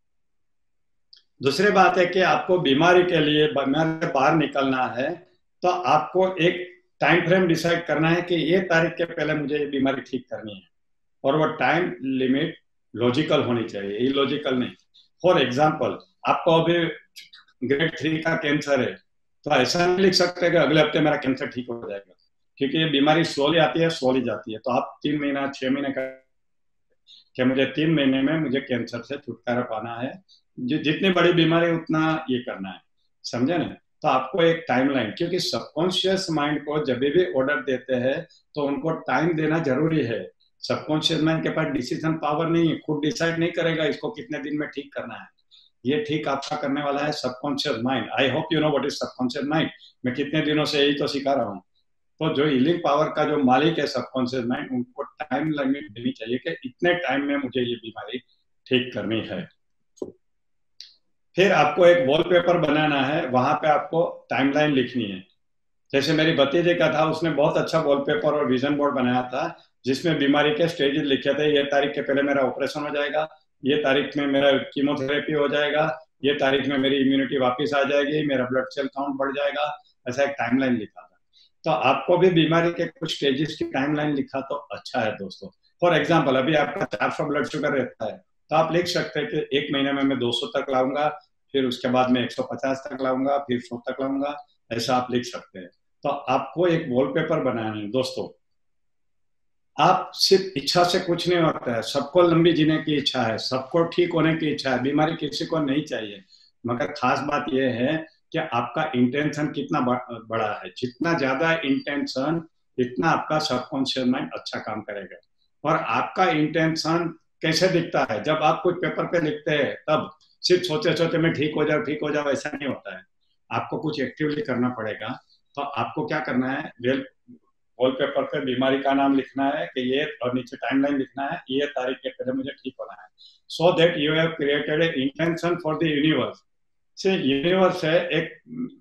दूसरी बात है कि आपको बीमारी के लिए बीमारी से बाहर निकलना है तो आपको एक टाइम फ्रेम डिसाइड करना है कि ये तारीख के पहले मुझे ये बीमारी ठीक करनी है, और वो टाइम लिमिट लॉजिकल होनी चाहिए, इलॉजिकल नहीं। फॉर एग्जाम्पल, आपको अभी ग्रेड 3 का कैंसर है, तो ऐसा नहीं लिख सकते कि अगले हफ्ते मेरा कैंसर ठीक हो जाएगा, क्योंकि ये बीमारी स्लोली आती है, स्लोली जाती है। तो आप 3 महीना 6 महीने का कि मुझे 3 महीने में मुझे कैंसर से छुटकारा पाना है, जितनी बड़ी बीमारी उतना ये करना है, समझे ना। तो आपको एक टाइमलाइन, क्योंकि सबकॉन्शियस माइंड को जब भी ऑर्डर देते हैं तो उनको टाइम देना जरूरी है। सबकॉन्शियस माइंड के पास डिसीजन पावर नहीं है, खुद डिसाइड नहीं करेगा इसको कितने दिन में ठीक करना है। ये ठीक आपका करने वाला है subconscious mind. I hope you know what is subconscious mind. मैं कितने दिनों से यही तो सिखा रहा हूँ। तो जो हीलिंग पावर का जो मालिक है सबकॉन्शियस माइंड, उनको टाइम लिमिट देनी चाहिए कि इतने टाइम में मुझे ये बीमारी ठीक करनी है। फिर आपको एक वॉलपेपर बनाना है, वहां पे आपको टाइमलाइन लिखनी है। जैसे मेरी भतीजे का था, उसने बहुत अच्छा वॉलपेपर और विजन बोर्ड बनाया था जिसमें बीमारी के स्टेजेस लिखे थे। ये तारीख के पहले मेरा ऑपरेशन हो जाएगा, ये तारीख में मेरा कीमोथेरेपी हो जाएगा, ये तारीख में मेरी इम्यूनिटी वापस आ जाएगी, मेरा ब्लड सेल काउंट बढ़ जाएगा। ऐसा एक टाइमलाइन लिखा था। तो आपको भी बीमारी के कुछ स्टेजेस की टाइमलाइन लिखा तो अच्छा है दोस्तों। फॉर एग्जाम्पल, अभी आपका 400 ब्लड शुगर रहता है, तो आप लिख सकते हैं कि 1 महीने में मैं 200 तक लाऊंगा, फिर उसके बाद मैं 150 तक लाऊंगा, फिर 100 तक लाऊंगा। ऐसा आप लिख सकते हैं। तो आपको एक वॉलपेपर बनाना है दोस्तों। आप सिर्फ इच्छा से कुछ नहीं होता है, सबको लंबी जीने की इच्छा है, सबको ठीक होने की इच्छा है, बीमारी किसी को नहीं चाहिए। मगर खास बात यह है कि आपका इंटेंशन कितना बड़ा है। जितना ज्यादा इंटेंशन, इतना आपका सबकॉन्शियस माइंड अच्छा काम करेगा। और आपका इंटेंशन कैसे दिखता है, जब आप कुछ पेपर पे लिखते हैं तब सिर्फ सोचे सोचे मैं ठीक हो जाओ, ऐसा नहीं होता है। आपको कुछ एक्टिवली करना पड़ेगा। तो आपको क्या करना है, वॉलपेपर पे बीमारी का नाम लिखना है कि ये, और नीचे टाइमलाइन लिखना है, ये तारीख के पहले मुझे ठीक होना है। So that you have created a intention for the universe. से यूनिवर्स है एक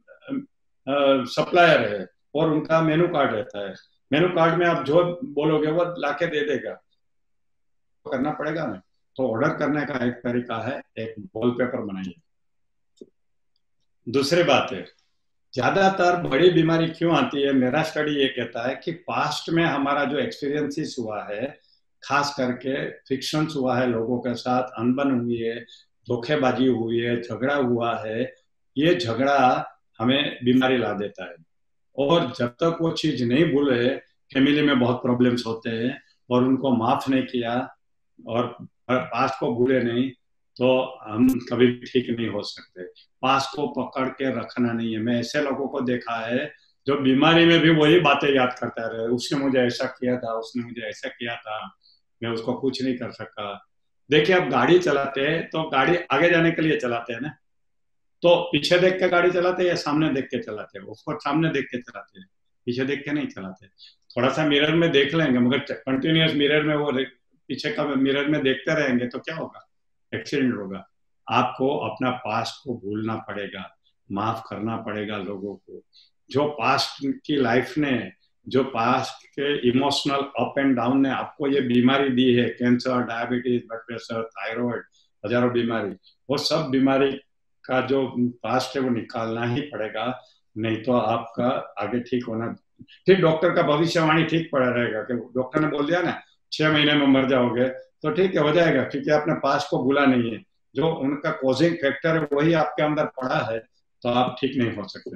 सप्लायर है और उनका मेनू कार्ड रहता है। मेनू कार्ड में आप जो बोलोगे वो लाके दे देगा, करना पड़ेगा ना। तो ऑर्डर करने का एक तरीका है, एक वॉलपेपर बनाइए। दूसरी बात है, ज्यादातर बड़ी बीमारी क्यों आती है, मेरा स्टडी ये कहता है कि पास्ट में हमारा जो एक्सपीरियंसेस हुआ है, खास करके फ्रिक्शंस हुआ है, लोगों के साथ अनबन हुई है, धोखेबाजी हुई है, झगड़ा हुआ है, ये झगड़ा हमें बीमारी ला देता है। और जब तक वो चीज नहीं भूले, फैमिली में बहुत प्रॉब्लम्स होते हैं और उनको माफ नहीं किया और पास्ट को भूले नहीं, तो हम कभी ठीक नहीं हो सकते। पास्ट को पकड़ के रखना नहीं है। मैं ऐसे लोगों को देखा है जो बीमारी में भी वही बातें याद करता रहे, उसने मुझे ऐसा किया था, उसने मुझे ऐसा किया था, मैं उसको कुछ नहीं कर सका। देखिए, अब गाड़ी चलाते हैं तो गाड़ी आगे जाने के लिए चलाते हैं ना, तो पीछे देख के गाड़ी चलाते हैं या सामने देख के चलाते हैं? उसको सामने देख के चलाते हैं, पीछे देख के नहीं चलाते। थोड़ा सा मिरर में देख लेंगे, मगर कंटिन्यूअस मिरर में वो पीछे का मिरर में देखते रहेंगे तो क्या होगा, एक्सीडेंट होगा। आपको अपना पास्ट को भूलना पड़ेगा, माफ करना पड़ेगा लोगों को। जो पास्ट की लाइफ ने, जो पास्ट के इमोशनल अप एंड डाउन ने आपको ये बीमारी दी है, cancer, diabetes, blood pressure, thyroid, हजारों बीमारी, वो सब बीमारी का जो पास्ट है वो निकालना ही पड़ेगा। नहीं तो आपका आगे ठीक होना, फिर डॉक्टर का भविष्यवाणी ठीक पड़ा रहेगा कि डॉक्टर ने बोल दिया ना 6 महीने में मर जाओगे, तो ठीक है, हो जाएगा, क्योंकि आपने पास्ट को भूला नहीं है। जो उनका कॉजिंग फैक्टर है वही आपके अंदर पड़ा है, तो आप ठीक नहीं हो सकते।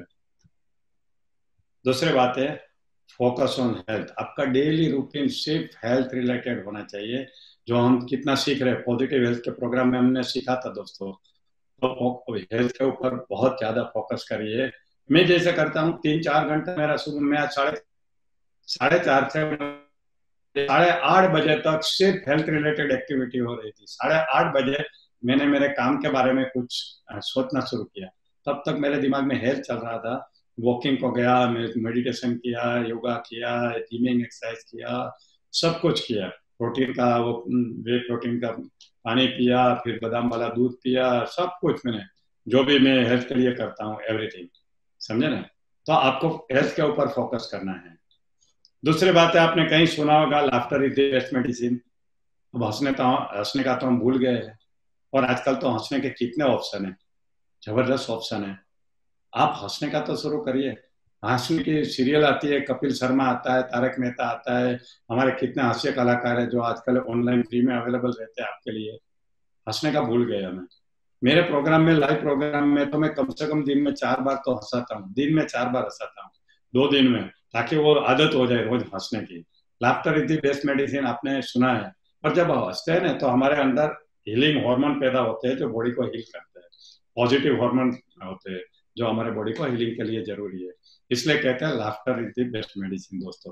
दूसरी बात है फोकस ऑन हेल्थ। आपका डेली रूटीन सिर्फ हेल्थ रिलेटेड होना चाहिए। जो हम कितना सीख रहे हैं पॉजिटिव हेल्थ के प्रोग्राम में, हमने सीखा था दोस्तों, तो हेल्थ के ऊपर बहुत ज्यादा फोकस करिए। मैं जैसे करता हूँ 3-4 घंटे मेरा शुरू में, आज 4:30 से 8:30 बजे तक सिर्फ हेल्थ रिलेटेड एक्टिविटी हो रही थी। 8:30 बजे मैंने मेरे काम के बारे में कुछ सोचना शुरू किया। तब तक मेरे दिमाग में हेल्थ चल रहा था। वॉकिंग को गया, मेडिटेशन किया, योगा किया, जिमिंग एक्सरसाइज किया, सब कुछ किया। प्रोटीन का वो वे प्रोटीन का पानी पिया, फिर बादाम वाला दूध पिया, सब कुछ मैंने, जो भी मैं हेल्थ के लिए करता हूँ, एवरीथिंग, समझे ना। तो आपको हेल्थ के ऊपर फोकस करना है। दूसरी बात है, आपने कहीं सुना होगा laughter is the best medicine. अब हंसने का तो हम भूल गए हैं, और आजकल तो हंसने के कितने ऑप्शन है, जबरदस्त ऑप्शन है। आप हंसने का तो शुरू करिए। हंसने की सीरियल आती है, कपिल शर्मा आता है, तारक मेहता आता है, हमारे कितने हास्य कलाकार है जो आजकल ऑनलाइन फ्री में अवेलेबल रहते हैं आपके लिए। हंसने का भूल गए हमें। मेरे प्रोग्राम में, लाइव प्रोग्राम में तो मैं कम से कम दिन में 4 बार तो हंसाता हूँ, दिन में 4 बार हंसाता हूँ, 2 दिन में, ताकि वो आदत हो जाए रोज हंसने की। Laughter is the best medicine आपने सुना है। और जब हंसते हैं ना तो हमारे अंदर हीलिंग हार्मोन पैदा होते हैं जो बॉडी को हील करते हैं। पॉजिटिव हार्मोन होते हैं जो हमारे बॉडी को हीलिंग के लिए जरूरी है। इसलिए कहते हैं laughter is the best medicine दोस्तों।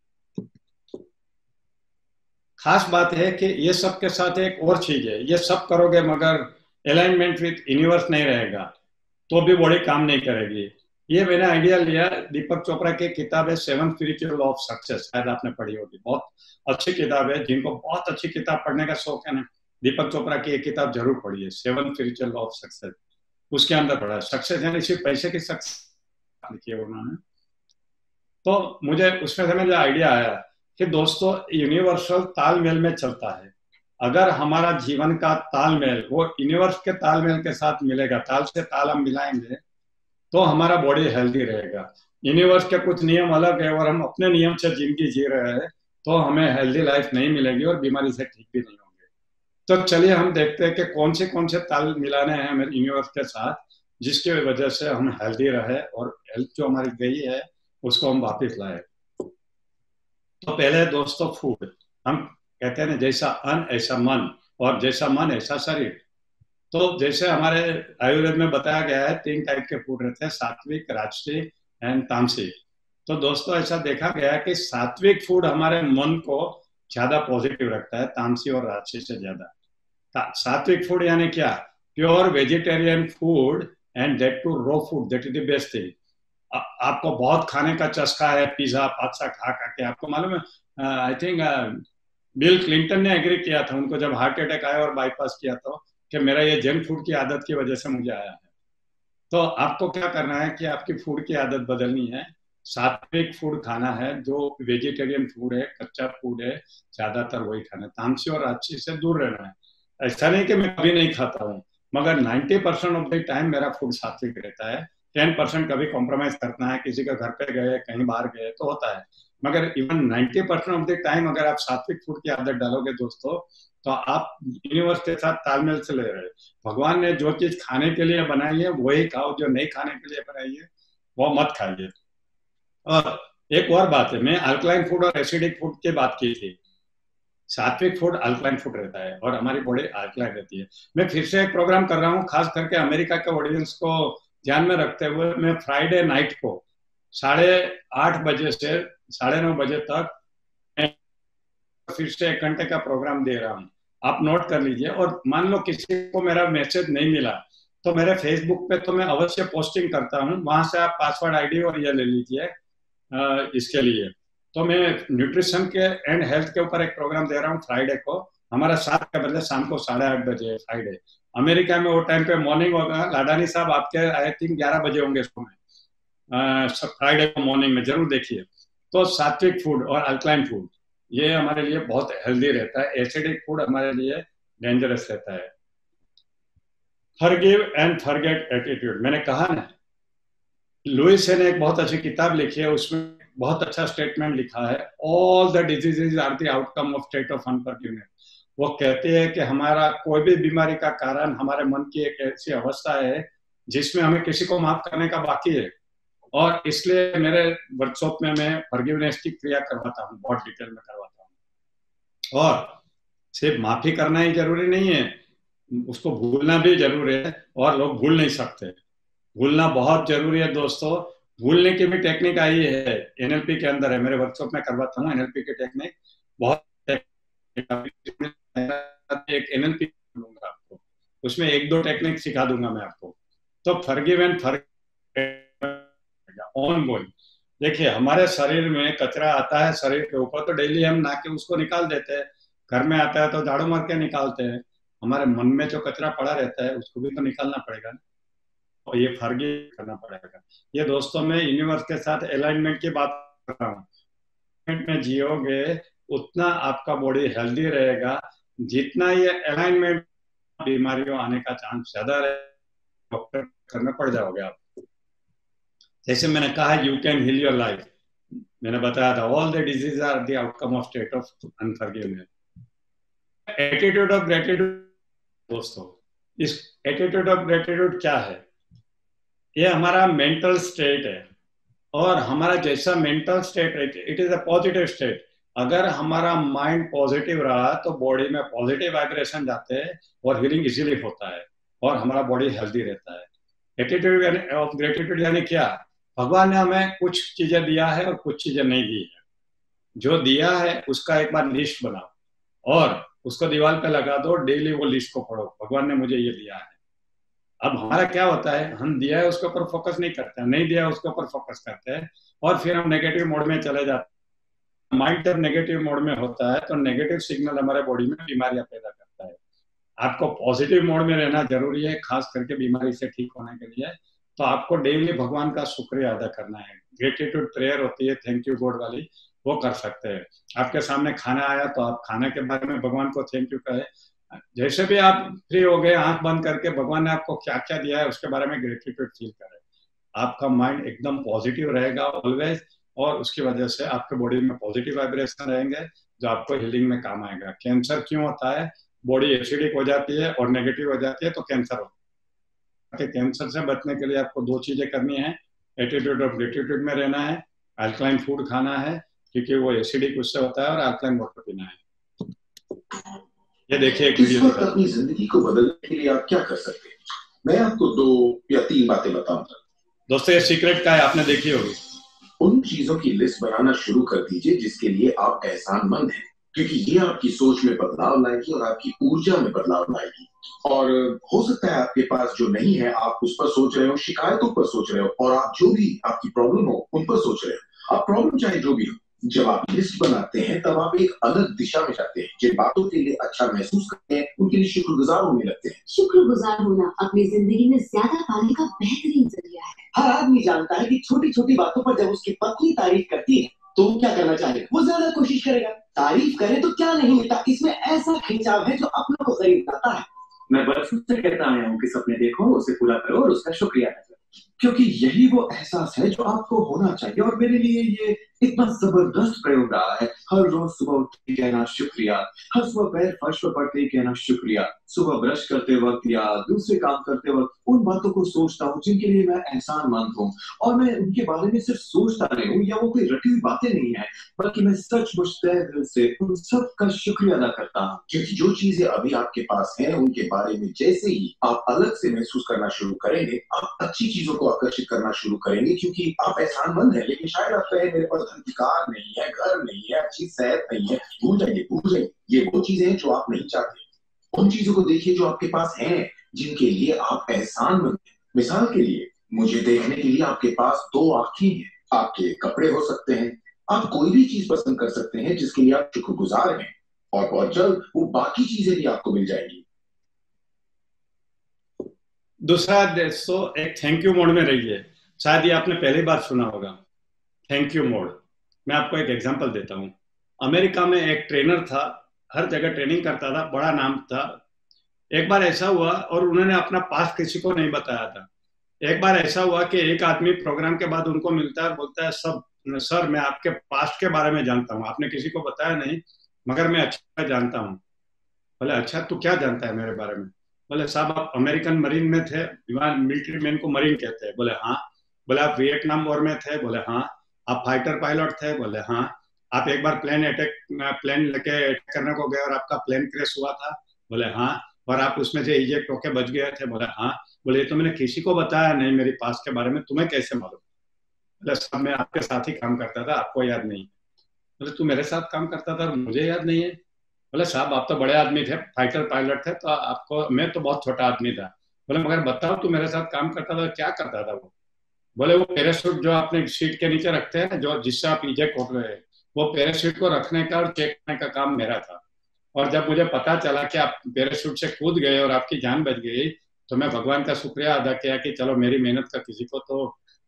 खास बात है कि ये सब के साथ एक और चीज है, ये सब करोगे मगर अलाइनमेंट विथ यूनिवर्स नहीं रहेगा तो भी बॉडी काम नहीं करेगी। ये मैंने आइडिया लिया दीपक चोपड़ा की किताब है 7 स्पिरिचुअल लॉ ऑफ सक्सेस, शायद आपने पढ़ी होगी, बहुत अच्छी किताब है। जिनको बहुत अच्छी किताब पढ़ने का शौक है ना, दीपक चोपड़ा की एक किताब जरूर पढ़िए, 7 स्पिरिचुअल लॉ ऑफ सक्सेस। उसके अंदर पढ़ा सक्सेस यानी सिर्फ पैसे की सक्सेस लिखी है उन्होंने। तो मुझे उसमें से मुझे आइडिया आया कि दोस्तों यूनिवर्सल तालमेल में चलता है। अगर हमारा जीवन का तालमेल वो यूनिवर्स के तालमेल के साथ मिलेगा, ताल से ताल हम मिलाएंगे, तो हमारा बॉडी हेल्दी रहेगा। यूनिवर्स के कुछ नियम अलग है और हम अपने नियम से जिंदगी जी रहे हैं, तो हमें हेल्दी लाइफ नहीं मिलेगी और बीमारी से ठीक भी नहीं होंगे। तो चलिए हम देखते हैं कि कौन से ताल मिलाने हैं हमें यूनिवर्स के साथ, जिसकी वजह से हम हेल्दी रहे और हेल्थ जो हमारी गई है उसको हम वापस लाए। तो पहले दोस्तों फूड, हम कहते हैं ना जैसा अन्न ऐसा मन, और जैसा मन ऐसा शरीर। तो जैसे हमारे आयुर्वेद में बताया गया है 3 टाइप के फूड रहते हैं, सात्विक, राजसिक एंड तामसिक। तो दोस्तों ऐसा देखा गया है कि सात्विक फूड हमारे मन को ज्यादा पॉजिटिव रखता है, तामसी और राजसी से ज्यादा। सात्विक फूड यानी क्या? Pure vegetarian food and that too raw food, that is the best thing. आपको बहुत खाने का चस्का है, पिज्जा पास्ता खा खा के, आपको मालूम है आई थिंक बिल क्लिंटन ने एग्री किया था उनको जब हार्ट अटैक आया और बाईपास किया था कि मेरा ये जंक फूड की आदत की वजह से मुझे आया है। तो आपको क्या करना है कि आपकी फूड की आदत बदलनी है, सात्विक फूड खाना है, जो वेजिटेरियन फूड है, कच्चा फूड है, ज्यादातर वही खाना है। तामसी और राजसी से दूर रहना है। ऐसा नहीं कि मैं कभी नहीं खाता हूँ, मगर 90% ऑफ द टाइम मेरा फूड सात्विक रहता है। 10% कभी कॉम्प्रोमाइज करना है, किसी के घर पे गए, कहीं बाहर गए तो होता है, मगर इवन 90% ऑफ द टाइम अगर आप सात्विक फूड की आदत डालोगे दोस्तों, तो आप यूनिवर्स के साथ तालमेल से ले रहे हैं। भगवान ने जो चीज खाने के लिए बनाई है वही खाओ, जो नहीं खाने के लिए बनाई है वो मत खाइए। और एक और बात है, मैं अल्कलाइन फूड और एसिडिक फूड की बात की थी। सात्विक फूड अल्कलाइन फूड रहता है और हमारी बॉडी अल्कलाइन रहती है। मैं फिर से एक प्रोग्राम कर रहा हूँ खास करके अमेरिका के ऑडियंस को ध्यान में रखते हुए। मैं फ्राइडे नाइट को 8:30 बजे से 9:30 बजे तक फिर से 1 घंटे का प्रोग्राम दे रहा हूँ, आप नोट कर लीजिए। और मान लो किसी को मेरा मैसेज नहीं मिला तो मेरे फेसबुक पे तो मैं अवश्य पोस्टिंग करता हूँ, वहां से आप पासवर्ड आईडी और ये ले लीजिए इसके लिए। तो मैं न्यूट्रिशन के एंड हेल्थ के ऊपर एक प्रोग्राम दे रहा हूँ फ्राइडे को। हमारा 7 के बदले शाम को 8:30 बजे फ्राइडे। अमेरिका में वो टाइम पे मॉर्निंग होगा। लाडानी साहब आपके आई थिंक 11 बजे होंगे सुबह, फ्राइडे को मॉर्निंग में जरूर देखिए। तो सात्विक फूड और अल्कलाइन फूड ये हमारे लिए बहुत हेल्दी रहता है। एसिडिक फूड हमारे लिए डेंजरस रहता है। फॉरगिव एंड फॉरगेट एटीट्यूड, मैंने कहा ना, लुइस ने एक बहुत अच्छी किताब लिखी है, उसमें बहुत अच्छा स्टेटमेंट लिखा है, all the diseases are the outcome of state of unforgiveness. वो कहते हैं कि हमारा कोई भी बीमारी का कारण हमारे मन की एक ऐसी अवस्था है जिसमें हमें किसी को माफ करने का बाकी है। और इसलिए मेरे वर्कशॉप में मैं फॉरगिवनेस की क्रिया करवाता हूँ, बहुत डिटेल में करवाता हूँ। और सिर्फ माफी करना ही जरूरी नहीं है, उसको भूलना भी जरूरी है, और लोग भूल नहीं सकते। भूलना बहुत जरूरी है दोस्तों। भूलने की भी टेक्निक आई है, एनएलपी के अंदर है, मेरे वर्कशॉप में करवाता हूँ एनएलपी की टेक्निक। बहुत एक एनएलपी दूंगा आपको, उसमें 1-2 टेक्निक सिखा दूंगा मैं आपको। तो फॉरगिव एंड ऑन गोइंग। देखिए, हमारे शरीर में कचरा आता है शरीर के ऊपर, तो डेली हम ना के उसको निकाल देते हैं। घर में आता है तो झाड़ू मार के निकालते हैं। हमारे मन में जो कचरा पड़ा रहता है उसको भी तो निकालना पड़ेगा, और ये फॉरगिव करना पड़ेगा। ये दोस्तों मैं यूनिवर्स के साथ अलाइनमेंट की बात कर रहा हूँ। में जियोगे उतना आपका बॉडी हेल्दी रहेगा, जितना ये अलाइनमेंट बीमारियों आने का चांस ज्यादा रहेगा, डॉक्टर करने पड़ जाओगे आप। जैसे मैंने कहा, you can heal your life, मैंने बताया था all the disease are the outcome of state of unforgiveness. Attitude of gratitude दोस्तों, इस एटीट्यूड ऑफ ग्रेटिट्यूड क्या है? ये हमारा मेंटल स्टेट है, और हमारा जैसा मेंटल स्टेट है it is a positive state. अगर हमारा माइंड पॉजिटिव रहा तो बॉडी में पॉजिटिव वाइब्रेशन जाते हैं और हीलिंग इजीली होता है, और हमारा बॉडी हेल्दी रहता है। एटीट्यूड ऑफ ग्रेटिट्यूड यानी क्या? भगवान ने हमें कुछ चीजें दिया है और कुछ चीजें नहीं दी है। जो दिया है उसका एक बार लिस्ट बनाओ और उसको दीवार पे लगा दो, डेली वो लिस्ट को पढ़ो, भगवान ने मुझे ये दिया है। अब हमारा क्या होता है, हम दिया है उसके ऊपर फोकस नहीं करते हैं, नहीं दिया है उसके ऊपर फोकस करते हैं, और फिर हम नेगेटिव मोड में चले जाते हैं। माइंड जब नेगेटिव मोड में होता है तो नेगेटिव सिग्नल हमारे बॉडी में बीमारियां पैदा करता है। आपको पॉजिटिव मोड में रहना जरूरी है, खास करके बीमारी से ठीक होने के लिए। तो आपको डेली भगवान का शुक्रिया अदा करना है। ग्रेटिट्यूड प्रेयर होती है, थैंक यू गॉड वाली, वो कर सकते हैं। आपके सामने खाना आया तो आप खाने के बारे में भगवान को थैंक यू कहे। जैसे भी आप फ्री हो गए, आंख बंद करके भगवान ने आपको क्या क्या दिया है उसके बारे में ग्रेटिट्यूड फील करें। आपका माइंड एकदम पॉजिटिव रहेगा ऑलवेज, और उसकी वजह से आपके बॉडी में पॉजिटिव वाइब्रेशन रहेंगे जो आपको हीलिंग में काम आएगा। कैंसर क्यों होता है? बॉडी एसिडिक हो जाती है और नेगेटिव हो जाती है तो कैंसर होता है। कैंसर से बचने के लिए आपको 2 चीजें करनी है। एटीट्यूड ऑफ ग्रेटिट्यूड में रहना है, अल्कलाइन फूड खाना है क्योंकि वो एसिडिक उससे होता है, और अल्कलाइन वाटर पीना है। ये देखिए एक इस वक्त अपनी जिंदगी को बदलने के लिए आप क्या कर सकते हैं? मैं आपको 2 या 3 बातें बताऊंगा। दोस्तों, ये सीक्रेट का है, आपने देखी होगी। उन चीजों की लिस्ट बनाना शुरू कर दीजिए जिसके लिए आप एहसानमंद हैं, क्योंकि ये आपकी सोच में बदलाव लाएगी और आपकी ऊर्जा में बदलाव लाएगी। और हो सकता है आपके पास जो नहीं है आप उस पर सोच रहे हो, शिकायतों पर सोच रहे हो, और आप जो भी आपकी प्रॉब्लम हो उन पर सोच रहे हो। आप प्रॉब्लम चाहे जो भी हो, जब आप लिस्ट बनाते हैं तब आप एक अलग दिशा में जाते हैं। जिन बातों के लिए अच्छा महसूस करते हैं उनके लिए शुक्रगुजार होने लगते हैं। शुक्रगुजार होना अपनी जिंदगी में ज्यादा पाने का बेहतरीन जरिया है। हर आदमी जानता है कि छोटी छोटी बातों पर जब उसकी पत्नी तारीफ करती है तो वो क्या करना चाहेगा? वो ज्यादा कोशिश करेगा। तारीफ करे तो क्या नहीं मिलता, इसमें ऐसा खिंचाव है जो अपनों को करीब लाता है। मैं बरसों से कहता आया हूँ कि सपने देखो, उसे पूरा करो और उसका शुक्रिया करो, क्योंकि यही वो एहसास है जो आपको होना चाहिए। और मेरे लिए ये इतना जबरदस्त प्रयोग रहा है। हर रोज सुबह उठते ही कहना शुक्रिया, हर सुबह पैर फर्श पर पड़ते ही कहना शुक्रिया, सुबह ब्रश करते वक्त या दूसरे काम करते वक्त उन बातों को सोचता हूँ जिनके लिए मैं एहसानमंद हूँ, और मैं उनके बारे में सिर्फ सोचता नहीं हूँ या वो कोई रटी हुई बातें नहीं है, बल्कि मैं सचमुच तहे दिल से उन सब का शुक्रिया अदा करता हूँ। क्योंकि जो चीजें अभी आपके पास हैं उनके बारे में जैसे ही आप अलग से महसूस करना शुरू करेंगे, आप अच्छी चीजों को आकर्षित करना शुरू करेंगे, क्योंकि आप एहसानमंद हैं। लेकिन शायद आप कहें मेरे पास अधिकार नहीं है, घर नहीं है, अच्छी सेहत नहीं है। भूल जाइए, ये वो चीजें हैं जो आप नहीं चाहते। उन चीजों को देखिए जो आपके पास हैं, जिनके लिए आप एहसानमंद हैं। मिसाल के लिए, मुझे देखने के लिए आपके पास 2 आंखें हैं, आपके कपड़े हो सकते हैं, आप कोई भी चीज पसंद कर सकते हैं जिसके लिए आप शुक्रगुजार हैं, और बहुत जल्द वो बाकी चीजें भी आपको मिल जाएंगी। दूसरा दोस्तों, एक थैंक यू मोड में रहिए। शायद ये आपने पहली बार सुना होगा, थैंक यू मोड। मैं आपको एक एग्जांपल देता हूँ। अमेरिका में एक ट्रेनर था, हर जगह ट्रेनिंग करता था, बड़ा नाम था। एक बार ऐसा हुआ और उन्होंने अपना पास किसी को नहीं बताया था, एक बार ऐसा हुआ कि एक आदमी प्रोग्राम के बाद उनको मिलता है, बोलता है सब सर मैं आपके पास्ट के बारे में जानता हूँ, आपने किसी को बताया नहीं मगर मैं अच्छा जानता हूँ। बोले अच्छा तू क्या जानता है मेरे बारे में? बोले साहब आप अमेरिकन मरीन में थे, मिलिट्री मैन को मरीन कहते हैं। बोले हाँ। बोले आप वियतनाम वॉर में थे? बोले हाँ। आप फाइटर पायलट थे? बोले हाँ। आप एक बार प्लेन लेके अटैक करने को गए और आपका प्लेन क्रैश हुआ था? बोले हाँ। और आप उसमें से इजेक्ट होके बच गए थे? बोले हाँ। बोले ये तो मैंने किसी को बताया नहीं मेरी पास्ट के बारे में, तुम्हें कैसे मालूम? बोले साहब मैं आपके साथ ही काम करता था, आपको याद नहीं? बोले तू मेरे साथ काम करता था और मुझे याद नहीं है? बोले साहब आप तो बड़े आदमी थे, फाइटर पायलट थे, तो आपको, मैं तो बहुत छोटा आदमी था। बोले मगर बताओ तू मेरे साथ काम करता था, क्या करता था वो? बोले वो पैराशूट जो आपने सीट के नीचे रखते हैं जो जिससे आप इजेक्ट हो रहे हैं, वो पैराशूट को रखने का और चेक करने का काम मेरा था। और जब मुझे पता चला कि आप पैराशूट से कूद गए और आपकी जान बच गई, तो मैं भगवान का शुक्रिया अदा किया कि चलो मेरी मेहनत का किसी को तो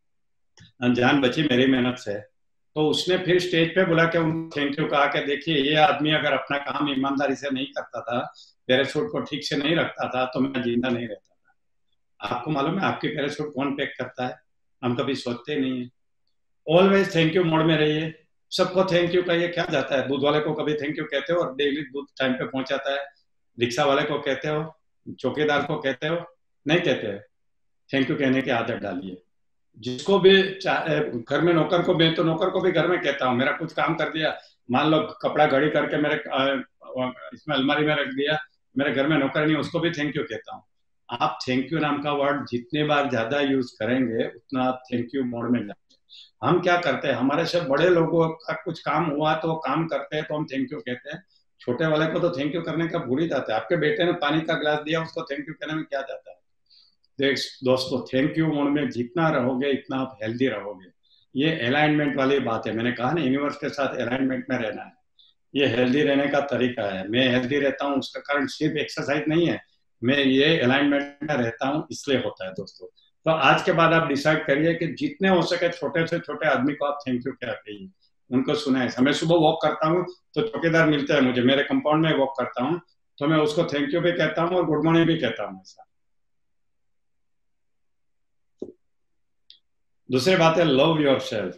जान बची मेरी मेहनत से। तो उसने फिर स्टेज पे बुला के उनको थैंक यू कहा कि देखिए ये आदमी अगर अपना काम ईमानदारी से नहीं करता था, पैराशूट को ठीक से नहीं रखता था, तो मैं जिंदा नहीं रहता था। आपको मालूम है आपकी पैराशूट कौन पैक करता है? हम कभी सोचते नहीं है। ऑलवेज थैंक यू मोड में रहिए, सबको थैंक यू कहिए। क्या जाता है, दूध वाले को कभी थैंक यू कहते हो और डेली दूध टाइम पे पहुंचाता है? रिक्शा वाले को कहते हो? चौकीदार को कहते हो? नहीं कहते। थैंक यू कहने की आदत डालिए। जिसको भी घर में नौकर को, मैं तो नौकर को भी घर में कहता हूँ, मेरा कुछ काम कर दिया, मान लो कपड़ा घड़ी करके मेरे इसमें अलमारी में रख दिया, मेरे घर में नौकर नहीं, उसको भी थैंक यू कहता हूँ। आप थैंक यू नाम का वर्ड जितने बार ज्यादा यूज करेंगे उतना आप थैंक यू मोड में जाएंगे। हम क्या करते हैं, हमारे से बड़े लोगों का कुछ काम हुआ तो काम करते हैं तो हम थैंक यू कहते हैं, छोटे वाले को तो थैंक यू करने का भूल ही जाता है। आपके बेटे ने पानी का गिलास दिया, उसको थैंक यू कहने में क्या जाता है? दोस्तों थैंक यू मोड में जितना रहोगे इतना आप हेल्दी रहोगे। ये अलाइनमेंट वाली बात है, मैंने कहा ना यूनिवर्स के साथ अलाइनमेंट में रहना है, ये हेल्दी रहने का तरीका है। मैं हेल्दी रहता हूँ उसका कारण सिर्फ एक्सरसाइज नहीं है, मैं ये अलाइनमेंट में रहता हूँ इसलिए होता है। दोस्तों तो आज के बाद आप डिसाइड करिए कि जितने हो सके छोटे से छोटे आदमी को आप थैंक यू क्या कहिए, उनको सुनाए। मैं सुबह वॉक करता हूँ तो चौकीदार मिलते हैं मुझे, मेरे कंपाउंड में वॉक करता हूँ तो मैं उसको थैंक यू भी कहता हूँ और गुड मॉर्निंग भी कहता हूँ। ऐसा दूसरी बात है love yourself.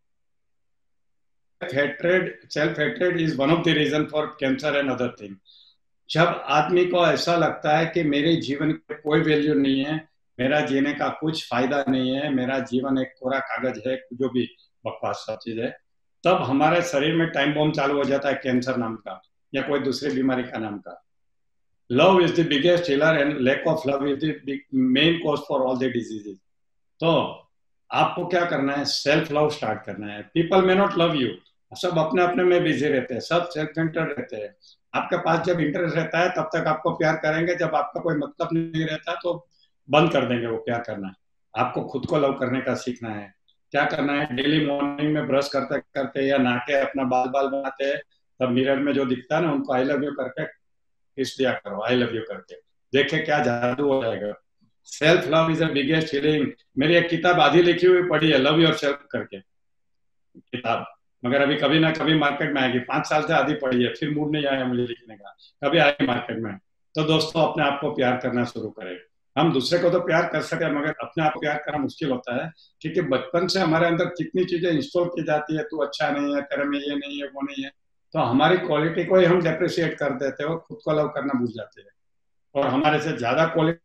Self hatred is one of the reason for cancer and other thing. जब आदमी को ऐसा लगता है कि मेरे जीवन की कोई वैल्यू नहीं है, मेरा जीने का कुछ फायदा नहीं है, मेरा जीवन एक कोरा कागज है, जो भी बकवास सब चीज है, तब हमारे शरीर में टाइम बॉम्ब चालू हो जाता है कैंसर नाम का या कोई दूसरी बीमारी का नाम का। Love is the biggest healer and lack of love is the main cause for all the diseases. तो आपको क्या करना है, सेल्फ लव स्टार्ट करना है। People may not love you, सब अपने अपने में बिजी रहते हैं, सब सेल्फ सेंटर्ड रहते हैं। आपके पास जब इंटरेस्ट रहता है तब तक आपको प्यार करेंगे, जब आपका कोई मतलब नहीं रहता तो बंद कर देंगे वो प्यार करना। आपको खुद को लव करने का सीखना है। क्या करना है, डेली मॉर्निंग में ब्रश करते करते या नहाके अपना बाल बनाते हैं, तब मिरर में जो दिखता है ना उनको आई लव यू करके किस दिया करो, आई लव यू करके, देखे क्या जादू हो जाएगा। Self love is the biggest healing. मेरी एक किताब आधी लिखी हुई पड़ी है, लव योर सेल्फ करके किताब, मगर अभी कभी ना कभी मार्केट में आएगी। 5 साल से आधी पड़ी है, फिर मूड नहीं आया मुझे लिखने का, कभी आएगी मार्केट में। तो दोस्तों अपने आप को प्यार करना शुरू करें। हम दूसरे को तो प्यार कर सके मगर अपने आप को प्यार करना मुश्किल होता है, क्योंकि बचपन से हमारे अंदर कितनी चीजें इंस्टॉल की जाती है, तू अच्छा नहीं है, तेरे में ये नहीं है, वो नहीं है, तो हमारी क्वालिटी को ही हम डेप्रिशिएट कर देते हैं, खुद को लव करना भूल जाते हैं और हमारे से ज्यादा क्वालिटी।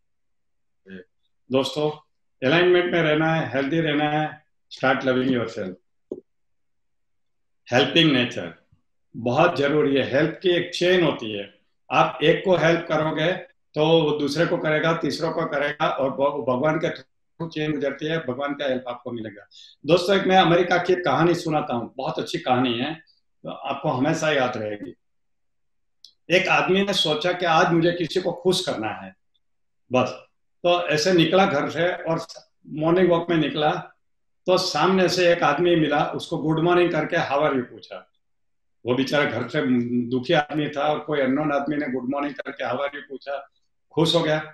दोस्तों अलाइनमेंट में रहना है, हेल्दी रहना है, start loving yourself. Helping nature बहुत जरूरी है। हेल्प की एक चेन होती है, आप एक को हेल्प करोगे तो वो दूसरे को करेगा, तीसरों को करेगा और भगवान के थ्रू चेन गुजरती है, भगवान का हेल्प आपको मिलेगा। दोस्तों एक मैं अमेरिका की कहानी सुनाता हूँ, बहुत अच्छी कहानी है, तो आपको हमेशा याद रहेगी। एक आदमी ने सोचा कि आज मुझे किसी को खुश करना है बस, तो ऐसे निकला घर से और मॉर्निंग वॉक में निकला तो सामने से एक आदमी मिला, उसको गुड मॉर्निंग करके हाउ आर यू पूछा। वो बेचारा घर से दुखी आदमी था और कोई अननोन आदमी ने गुड मॉर्निंग करके हाउ आर यू पूछा, खुश हो गया।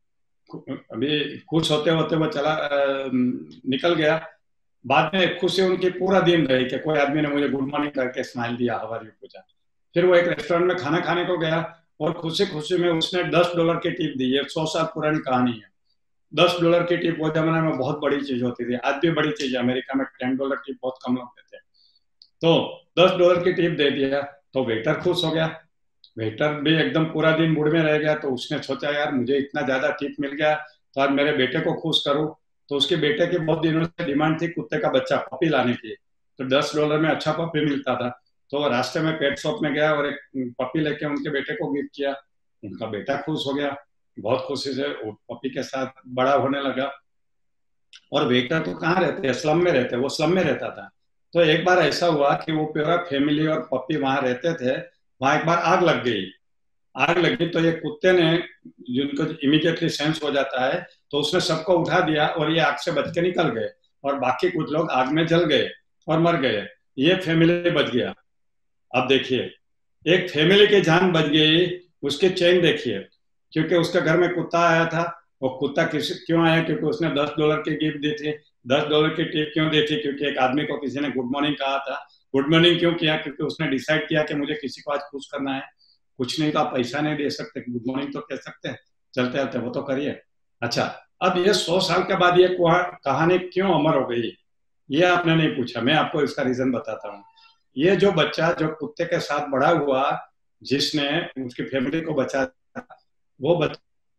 अभी खुश होते होते वो चला निकल गया। बाद में खुशी उनकी पूरा दिन रही कि कोई आदमी ने मुझे गुड मॉर्निंग करके स्माइल दिया, हाउ आर यू पूछा। फिर वो एक रेस्टोरेंट में खाना खाने को गया और खुशी खुशी में उसने $10 की टिप दी। ये 100 साल पुरानी कहानी है। $10 की टिप वो जमाने में बहुत बड़ी चीज होती थी, आज भी बड़ी चीज है। अमेरिका में $10 टिप बहुत कम लोग देते हैं। तो $10 की टिप दे दिया तो वेटर खुश हो गया, वेटर भी एकदम पूरा दिन मूड में रह गया। तो उसने सोचा यार मुझे इतना ज्यादा टिप मिल गया तो आज मेरे बेटे को खुश करूं। तो उसके बेटे की बहुत दिनों से डिमांड थी कुत्ते का बच्चा, पपी लाने की। तो $10 में अच्छा पपी मिलता था। तो वो रास्ते में पेट शॉप में गया और एक पपी लेके उनके बेटे को गिफ्ट किया। उनका बेटा खुश हो गया, बहुत खुशी से वो पपी के साथ बड़ा होने लगा। और वेटर तो कहाँ रहते हैं, स्लम में रहते, वो स्लम में रहता था। तो एक बार ऐसा हुआ कि वो पूरा फैमिली और पपी वहां रहते थे, वहां एक बार आग लग गई। आग लगी तो ये कुत्ते ने, जिनको इमीडिएटली सेंस हो जाता है, तो उसने सबको उठा दिया और ये आग से बच के निकल गए और बाकी कुछ लोग आग में जल गए और मर गए। ये फैमिली बच गया। अब देखिए, एक फैमिली की जान बच गई, उसकी चेन देखिए, क्योंकि उसके घर में कुत्ता आया था। वो कुत्ता क्यों आया? क्योंकि उसने $10 की गिफ्ट दी थी। $10 की टिप क्यों दी थी? क्योंकि एक आदमी को किसी ने गुड मॉर्निंग कहा था। गुड मॉर्निंग क्यों किया? क्योंकि उसने डिसाइड किया कि मुझे किसी को आज खुश करना है। कुछ नहीं तो आप पैसा नहीं दे सकते, गुड मॉर्निंग तो कह सकते हैं, चलते चलते वो तो करिए। अच्छा, अब ये 100 साल के बाद ये कहानी क्यों अमर हो गई, ये आपने नहीं पूछा, मैं आपको इसका रीजन बताता हूँ। ये जो बच्चा जो कुत्ते के साथ बड़ा हुआ, जिसने उसकी फैमिली को बचाया, वो बच्चा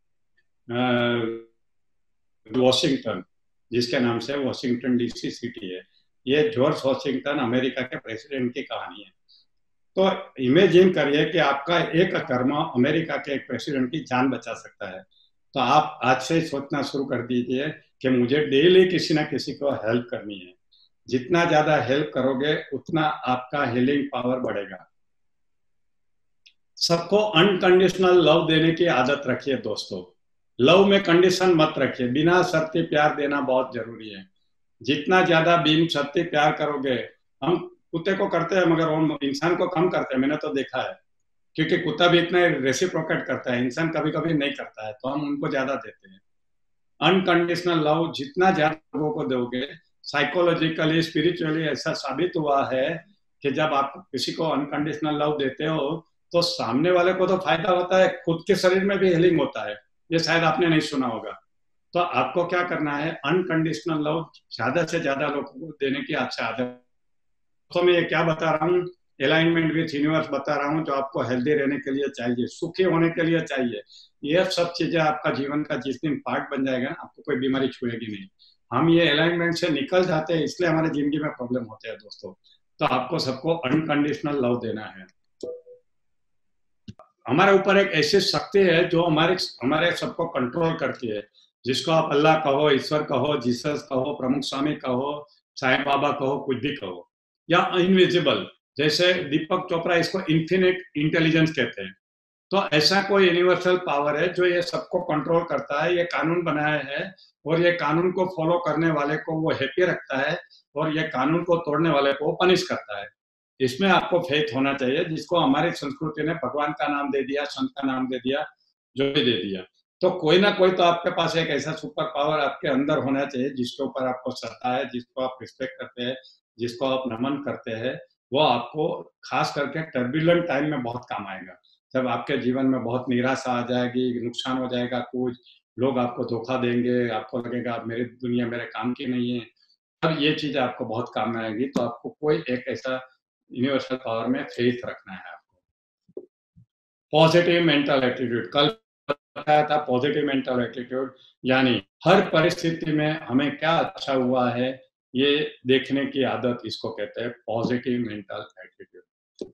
वॉशिंगटन, जिसके नाम से वॉशिंगटन DC सिटी है। ये जॉर्ज वॉशिंगटन अमेरिका के प्रेसिडेंट की कहानी है। तो इमेजिन करिए कि आपका एक कर्म अमेरिका के एक प्रेसिडेंट की जान बचा सकता है। तो आप आज से सोचना शुरू कर दीजिए कि मुझे डेली किसी ना किसी को हेल्प करनी है। जितना ज्यादा हेल्प करोगे उतना आपका हीलिंग पावर बढ़ेगा। सबको अनकंडीशनल लव देने की आदत रखिए दोस्तों। लव में कंडीशन मत रखिए, बिना शर्ती प्यार देना बहुत जरूरी है। जितना ज्यादा बिन शर्ती प्यार करोगे, हम कुत्ते को करते हैं मगर वो इंसान को कम करते हैं, मैंने तो देखा है, क्योंकि कुत्ता भी इतना रेसिप्रोकेट करता है, इंसान कभी कभी नहीं करता है, तो हम उनको ज्यादा देते हैं। अनकंडीशनल लव जितना ज्यादा लोगों को दोगे, साइकोलॉजिकली स्पिरिचुअली ऐसा साबित हुआ है कि जब आप किसी को अनकंडीशनल लव देते हो तो सामने वाले को तो फायदा होता है, खुद के शरीर में भी हीलिंग होता है। ये शायद आपने नहीं सुना होगा। तो आपको क्या करना है, अनकंडीशनल लव ज्यादा से ज्यादा लोगों को देने की अच्छा आदत। तो मैं ये क्या बता रहा हूँ, अलाइनमेंट विथ यूनिवर्स बता रहा हूँ, जो आपको हेल्दी रहने के लिए चाहिए, सुखी होने के लिए चाहिए। ये सब चीजें आपका जीवन का जिस दिन पार्ट बन जाएगा, आपको कोई बीमारी छुएगी नहीं। हम ये अलाइनमेंट से निकल जाते हैं, इसलिए हमारे जिंदगी में प्रॉब्लम होते हैं दोस्तों। तो आपको सबको अनकंडीशनल लव देना है। हमारे ऊपर एक ऐसी शक्ति है जो हमारे सबको कंट्रोल करती है, जिसको आप अल्लाह कहो, ईश्वर कहो, जीसस कहो, प्रमुख स्वामी कहो, साईं बाबा कहो, कुछ भी कहो, या इनविजिबल, जैसे दीपक चोपड़ा इसको इन्फिनिट इंटेलिजेंस कहते हैं। तो ऐसा कोई यूनिवर्सल पावर है जो ये सबको कंट्रोल करता है, ये कानून बनाया है, और ये कानून को फॉलो करने वाले को वो हैप्पी रखता है, और ये कानून को तोड़ने वाले को पनिश करता है। इसमें आपको फेथ होना चाहिए, जिसको हमारी संस्कृति ने भगवान का नाम दे दिया, संत का नाम दे दिया, जो भी दे दिया। तो कोई ना कोई तो आपके पास एक ऐसा सुपर पावर आपके अंदर होना चाहिए जिसके ऊपर आपको श्रद्धा है, जिसको आप रिस्पेक्ट करते हैं, जिसको आप नमन करते हैं। वो आपको खास करके टर्बुलेंट टाइम में बहुत काम आएगा। जब आपके जीवन में बहुत निराशा आ जाएगी, नुकसान हो जाएगा, कुछ लोग आपको धोखा देंगे, आपको लगेगा मेरी दुनिया मेरे काम की नहीं है, तब ये चीज आपको बहुत काम में आएगी। तो आपको कोई एक ऐसा यूनिवर्सल पावर में फेथ रखना है आपको। पॉजिटिव मेंटल एटीट्यूड, कल बताया था पॉजिटिव मेंटल एटीट्यूड, यानी हर परिस्थिति में हमें क्या अच्छा हुआ है ये देखने की आदत, इसको कहते हैं positive mental attitude.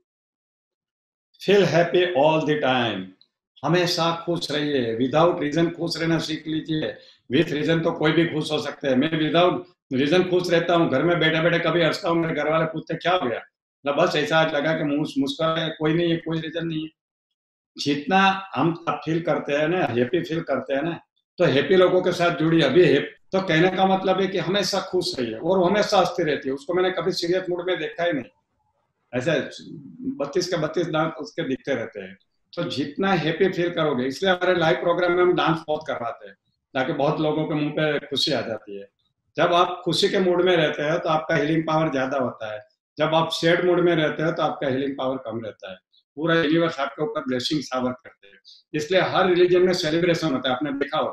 Feel happy all the time, हमेशा खुश रहिए, विदाउट रीजन खुश रहना सीख लीजिए। विथ रीजन तो कोई भी खुश हो सकते हैं, मैं विदाउट रीजन खुश रहता हूँ, घर में बैठे बैठे कभी हंसता हूँ, मेरे घर वाले पूछते क्या हो गया, बस ऐसा लगा कि मुस्कुरा, कोई नहीं है, कोई रीजन नहीं है। जितना हम फील करते हैं ना, हैप्पी फील करते हैं ना, तो हैप्पी लोगों के साथ जुड़िए। अभी तो कहने का मतलब है कि हमेशा खुश रहिए, और वो हमेशा हंसती रहती है, उसको मैंने कभी सीरियस मूड में देखा ही नहीं। ऐसे 32 के 32 दांत उसके दिखते रहते हैं। तो जितना हैप्पी फील करोगे, इसलिए हमारे लाइव प्रोग्राम में हम डांस बहुत करवाते हैं, ताकि बहुत लोगों के मुंह पे खुशी आ जाती है। जब आप खुशी के मूड में रहते हैं तो आपका हीलिंग पावर ज्यादा होता है, जब आप सैड मूड में रहते हो तो आपका हीलिंग पावर कम रहता है। पूरा यूनिवर्स आपके ऊपर ब्लेसिंग शावर करते हैं। इसलिए हर रिलीजन में सेलिब्रेशन होता है, आपने देखा होगा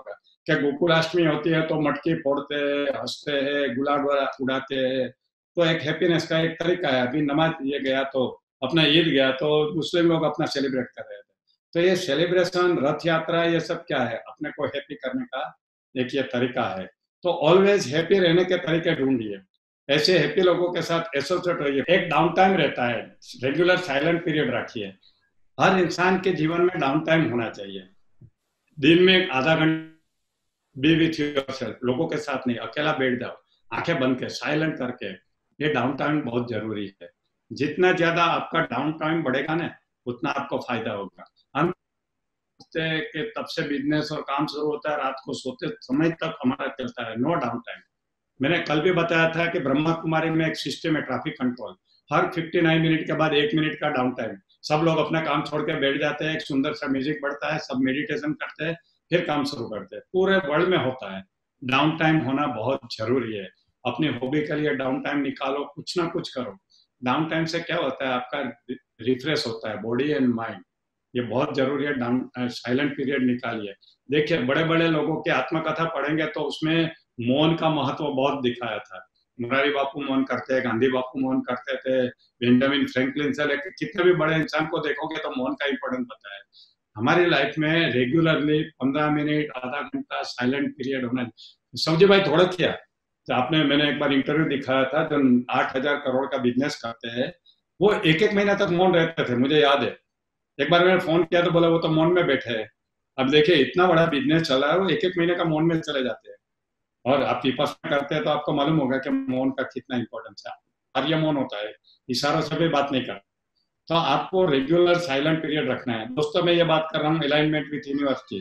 कि गोकुलाष्टमी होती है तो मटकी फोड़ते हैं, हंसते हैं, गुलाल उड़ाते हैं, तो एक हैप्पीनेस का एक तरीका है। अभी नमाज ये गया तो अपना ईद गया तो मुस्लिम लोग अपना सेलिब्रेट कर रहे थे। तो ये सेलिब्रेशन, रथ यात्रा, ये सब क्या है, अपने को हैप्पी करने का एक ये तरीका है। तो ऑलवेज हैप्पी रहने के तरीके ढूंढिए, ऐसे हैप्पी लोगों के साथ एसोसिएट रहिए। एक डाउन टाइम रहता है, रेगुलर साइलेंट पीरियड रखिए। हर इंसान के जीवन में डाउन टाइम होना चाहिए। दिन में आधा घंटा बी विथ योरसेल्फ, लोगों के साथ नहीं, अकेला बैठ जाओ, आंखें बंद के साइलेंट करके। ये डाउन टाइम बहुत जरूरी है। जितना ज्यादा आपका डाउन टाइम बढ़ेगा ना, उतना आपको फायदा होगा। हम के तब से बिजनेस और काम शुरू होता है, रात को सोते समय तक हमारा चलता है, नो डाउन टाइम। मैंने कल भी बताया था कि ब्रह्मा कुमारी में एक सिस्टम है, ट्रैफिक कंट्रोल। हर 59 मिनट के बाद 1 मिनट का डाउन टाइम। सब लोग अपना काम छोड़ के बैठ जाते हैं, एक सुंदर सा म्यूजिक बढ़ता है, सब मेडिटेशन करते हैं, फिर काम शुरू करते हैं। पूरे वर्ल्ड में होता है। डाउन टाइम होना बहुत जरूरी है। अपनी हॉबी के लिए डाउन टाइम निकालो, कुछ ना कुछ करो। डाउन टाइम से क्या होता है, आपका रिफ्रेश होता है बॉडी एंड माइंड। ये बहुत जरूरी है। डाउन साइलेंट पीरियड निकालिए। देखिए, बड़े बड़े लोगों की आत्मकथा पढ़ेंगे तो उसमें मौन का महत्व बहुत दिखाया था। मुरारी बापू मौन करते, गांधी बापू मौन करते थे, बेंजामिन फ्रैंकलिन से लेकर कितने भी बड़े इंसान को देखोगे तो मौन का इंपॉर्टेंस बताया। हमारी लाइफ में रेगुलरली 15 मिनट, आधा घंटा साइलेंट पीरियड होना। समझे भाई थोड़ा क्या, तो आपने, मैंने एक बार इंटरव्यू दिखाया था, जो 8,000 करोड़ का बिजनेस करते हैं, वो एक महीना तक मौन रहते थे, मुझे याद है। एक बार मैंने फोन किया तो बोला वो तो मौन में बैठे हैं। अब देखिए, इतना बड़ा बिजनेस चला है, वो एक महीने का मौन में चले जाते हैं। और आप विपश्यना करते हैं तो आपको मालूम होगा कि मौन का कितना इंपॉर्टेंस है। और ये मौन होता है, इशारों से भी बात नहीं करता। तो आपको रेगुलर साइलेंट पीरियड रखना है। दोस्तों, मैं ये बात कर रहा हूँ अलाइनमेंट विथ यूनिवर्स की।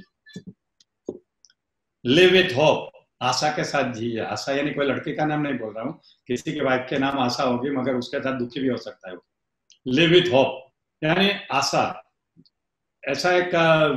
लिव विथ होप, आशा के साथ जिए। आशा यानी कोई लड़की का नाम नहीं बोल रहा हूँ, किसी की वाइफ के नाम आशा होगी, मगर उसके साथ दुखी भी हो सकता है। लिव विथ होप यानी आशा। ऐसा एक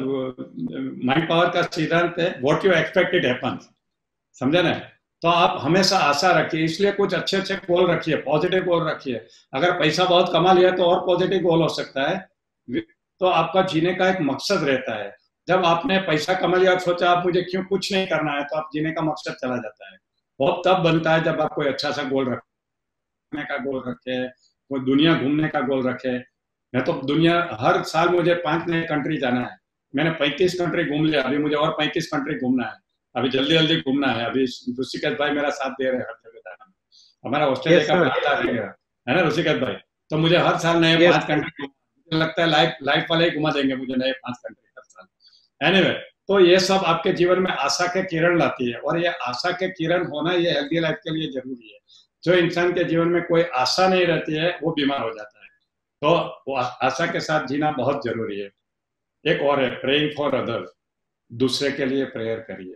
माइंड पावर का सिद्धांत है, what you expect it happens. समझे ना? तो आप हमेशा आशा रखिए, इसलिए कुछ अच्छे अच्छे गोल रखिए, पॉजिटिव गोल रखिए। अगर पैसा बहुत कमा लिया तो और पॉजिटिव गोल हो सकता है। तो आपका जीने का एक मकसद रहता है। जब आपने पैसा कमा लिया और सोचा आप मुझे क्यों कुछ नहीं करना है, तो आप जीने का मकसद चला जाता है। वो तब बनता है जब आप कोई अच्छा सा गोल रखने का गोल रखे, कोई दुनिया घूमने का गोल रखे। मैं तो दुनिया, हर साल मुझे 5 नए कंट्री जाना है। मैंने 35 कंट्री घूम लिया, अभी मुझे और 35 कंट्री घूमना है। अभी जल्दी जल्दी घूमना है। अभी ऋषिकेश भाई मेरा साथ दे रहे हैं हर जगह जाना में। हमारा ऑस्ट्रेलिया का प्लान रहेगा, है ना ऋषिकेश भाई? तो मुझे हर साल नए 5 कंट्री, मुझे लगता है लाइफ वाले ही घुमा देंगे मुझे नए 5 कंट्री हर साल। एनीवे, तो ये सब आपके जीवन में आशा के किरण लाती है, और ये आशा के किरण होना ये हेल्दी लाइफ के लिए जरूरी है। जो इंसान के जीवन में कोई आशा नहीं रहती है, वो बीमार हो जाता है। तो वो आशा के साथ जीना बहुत जरूरी है। एक और है, प्रेइंग फॉर अदर्स, दूसरे के लिए प्रेयर करिए।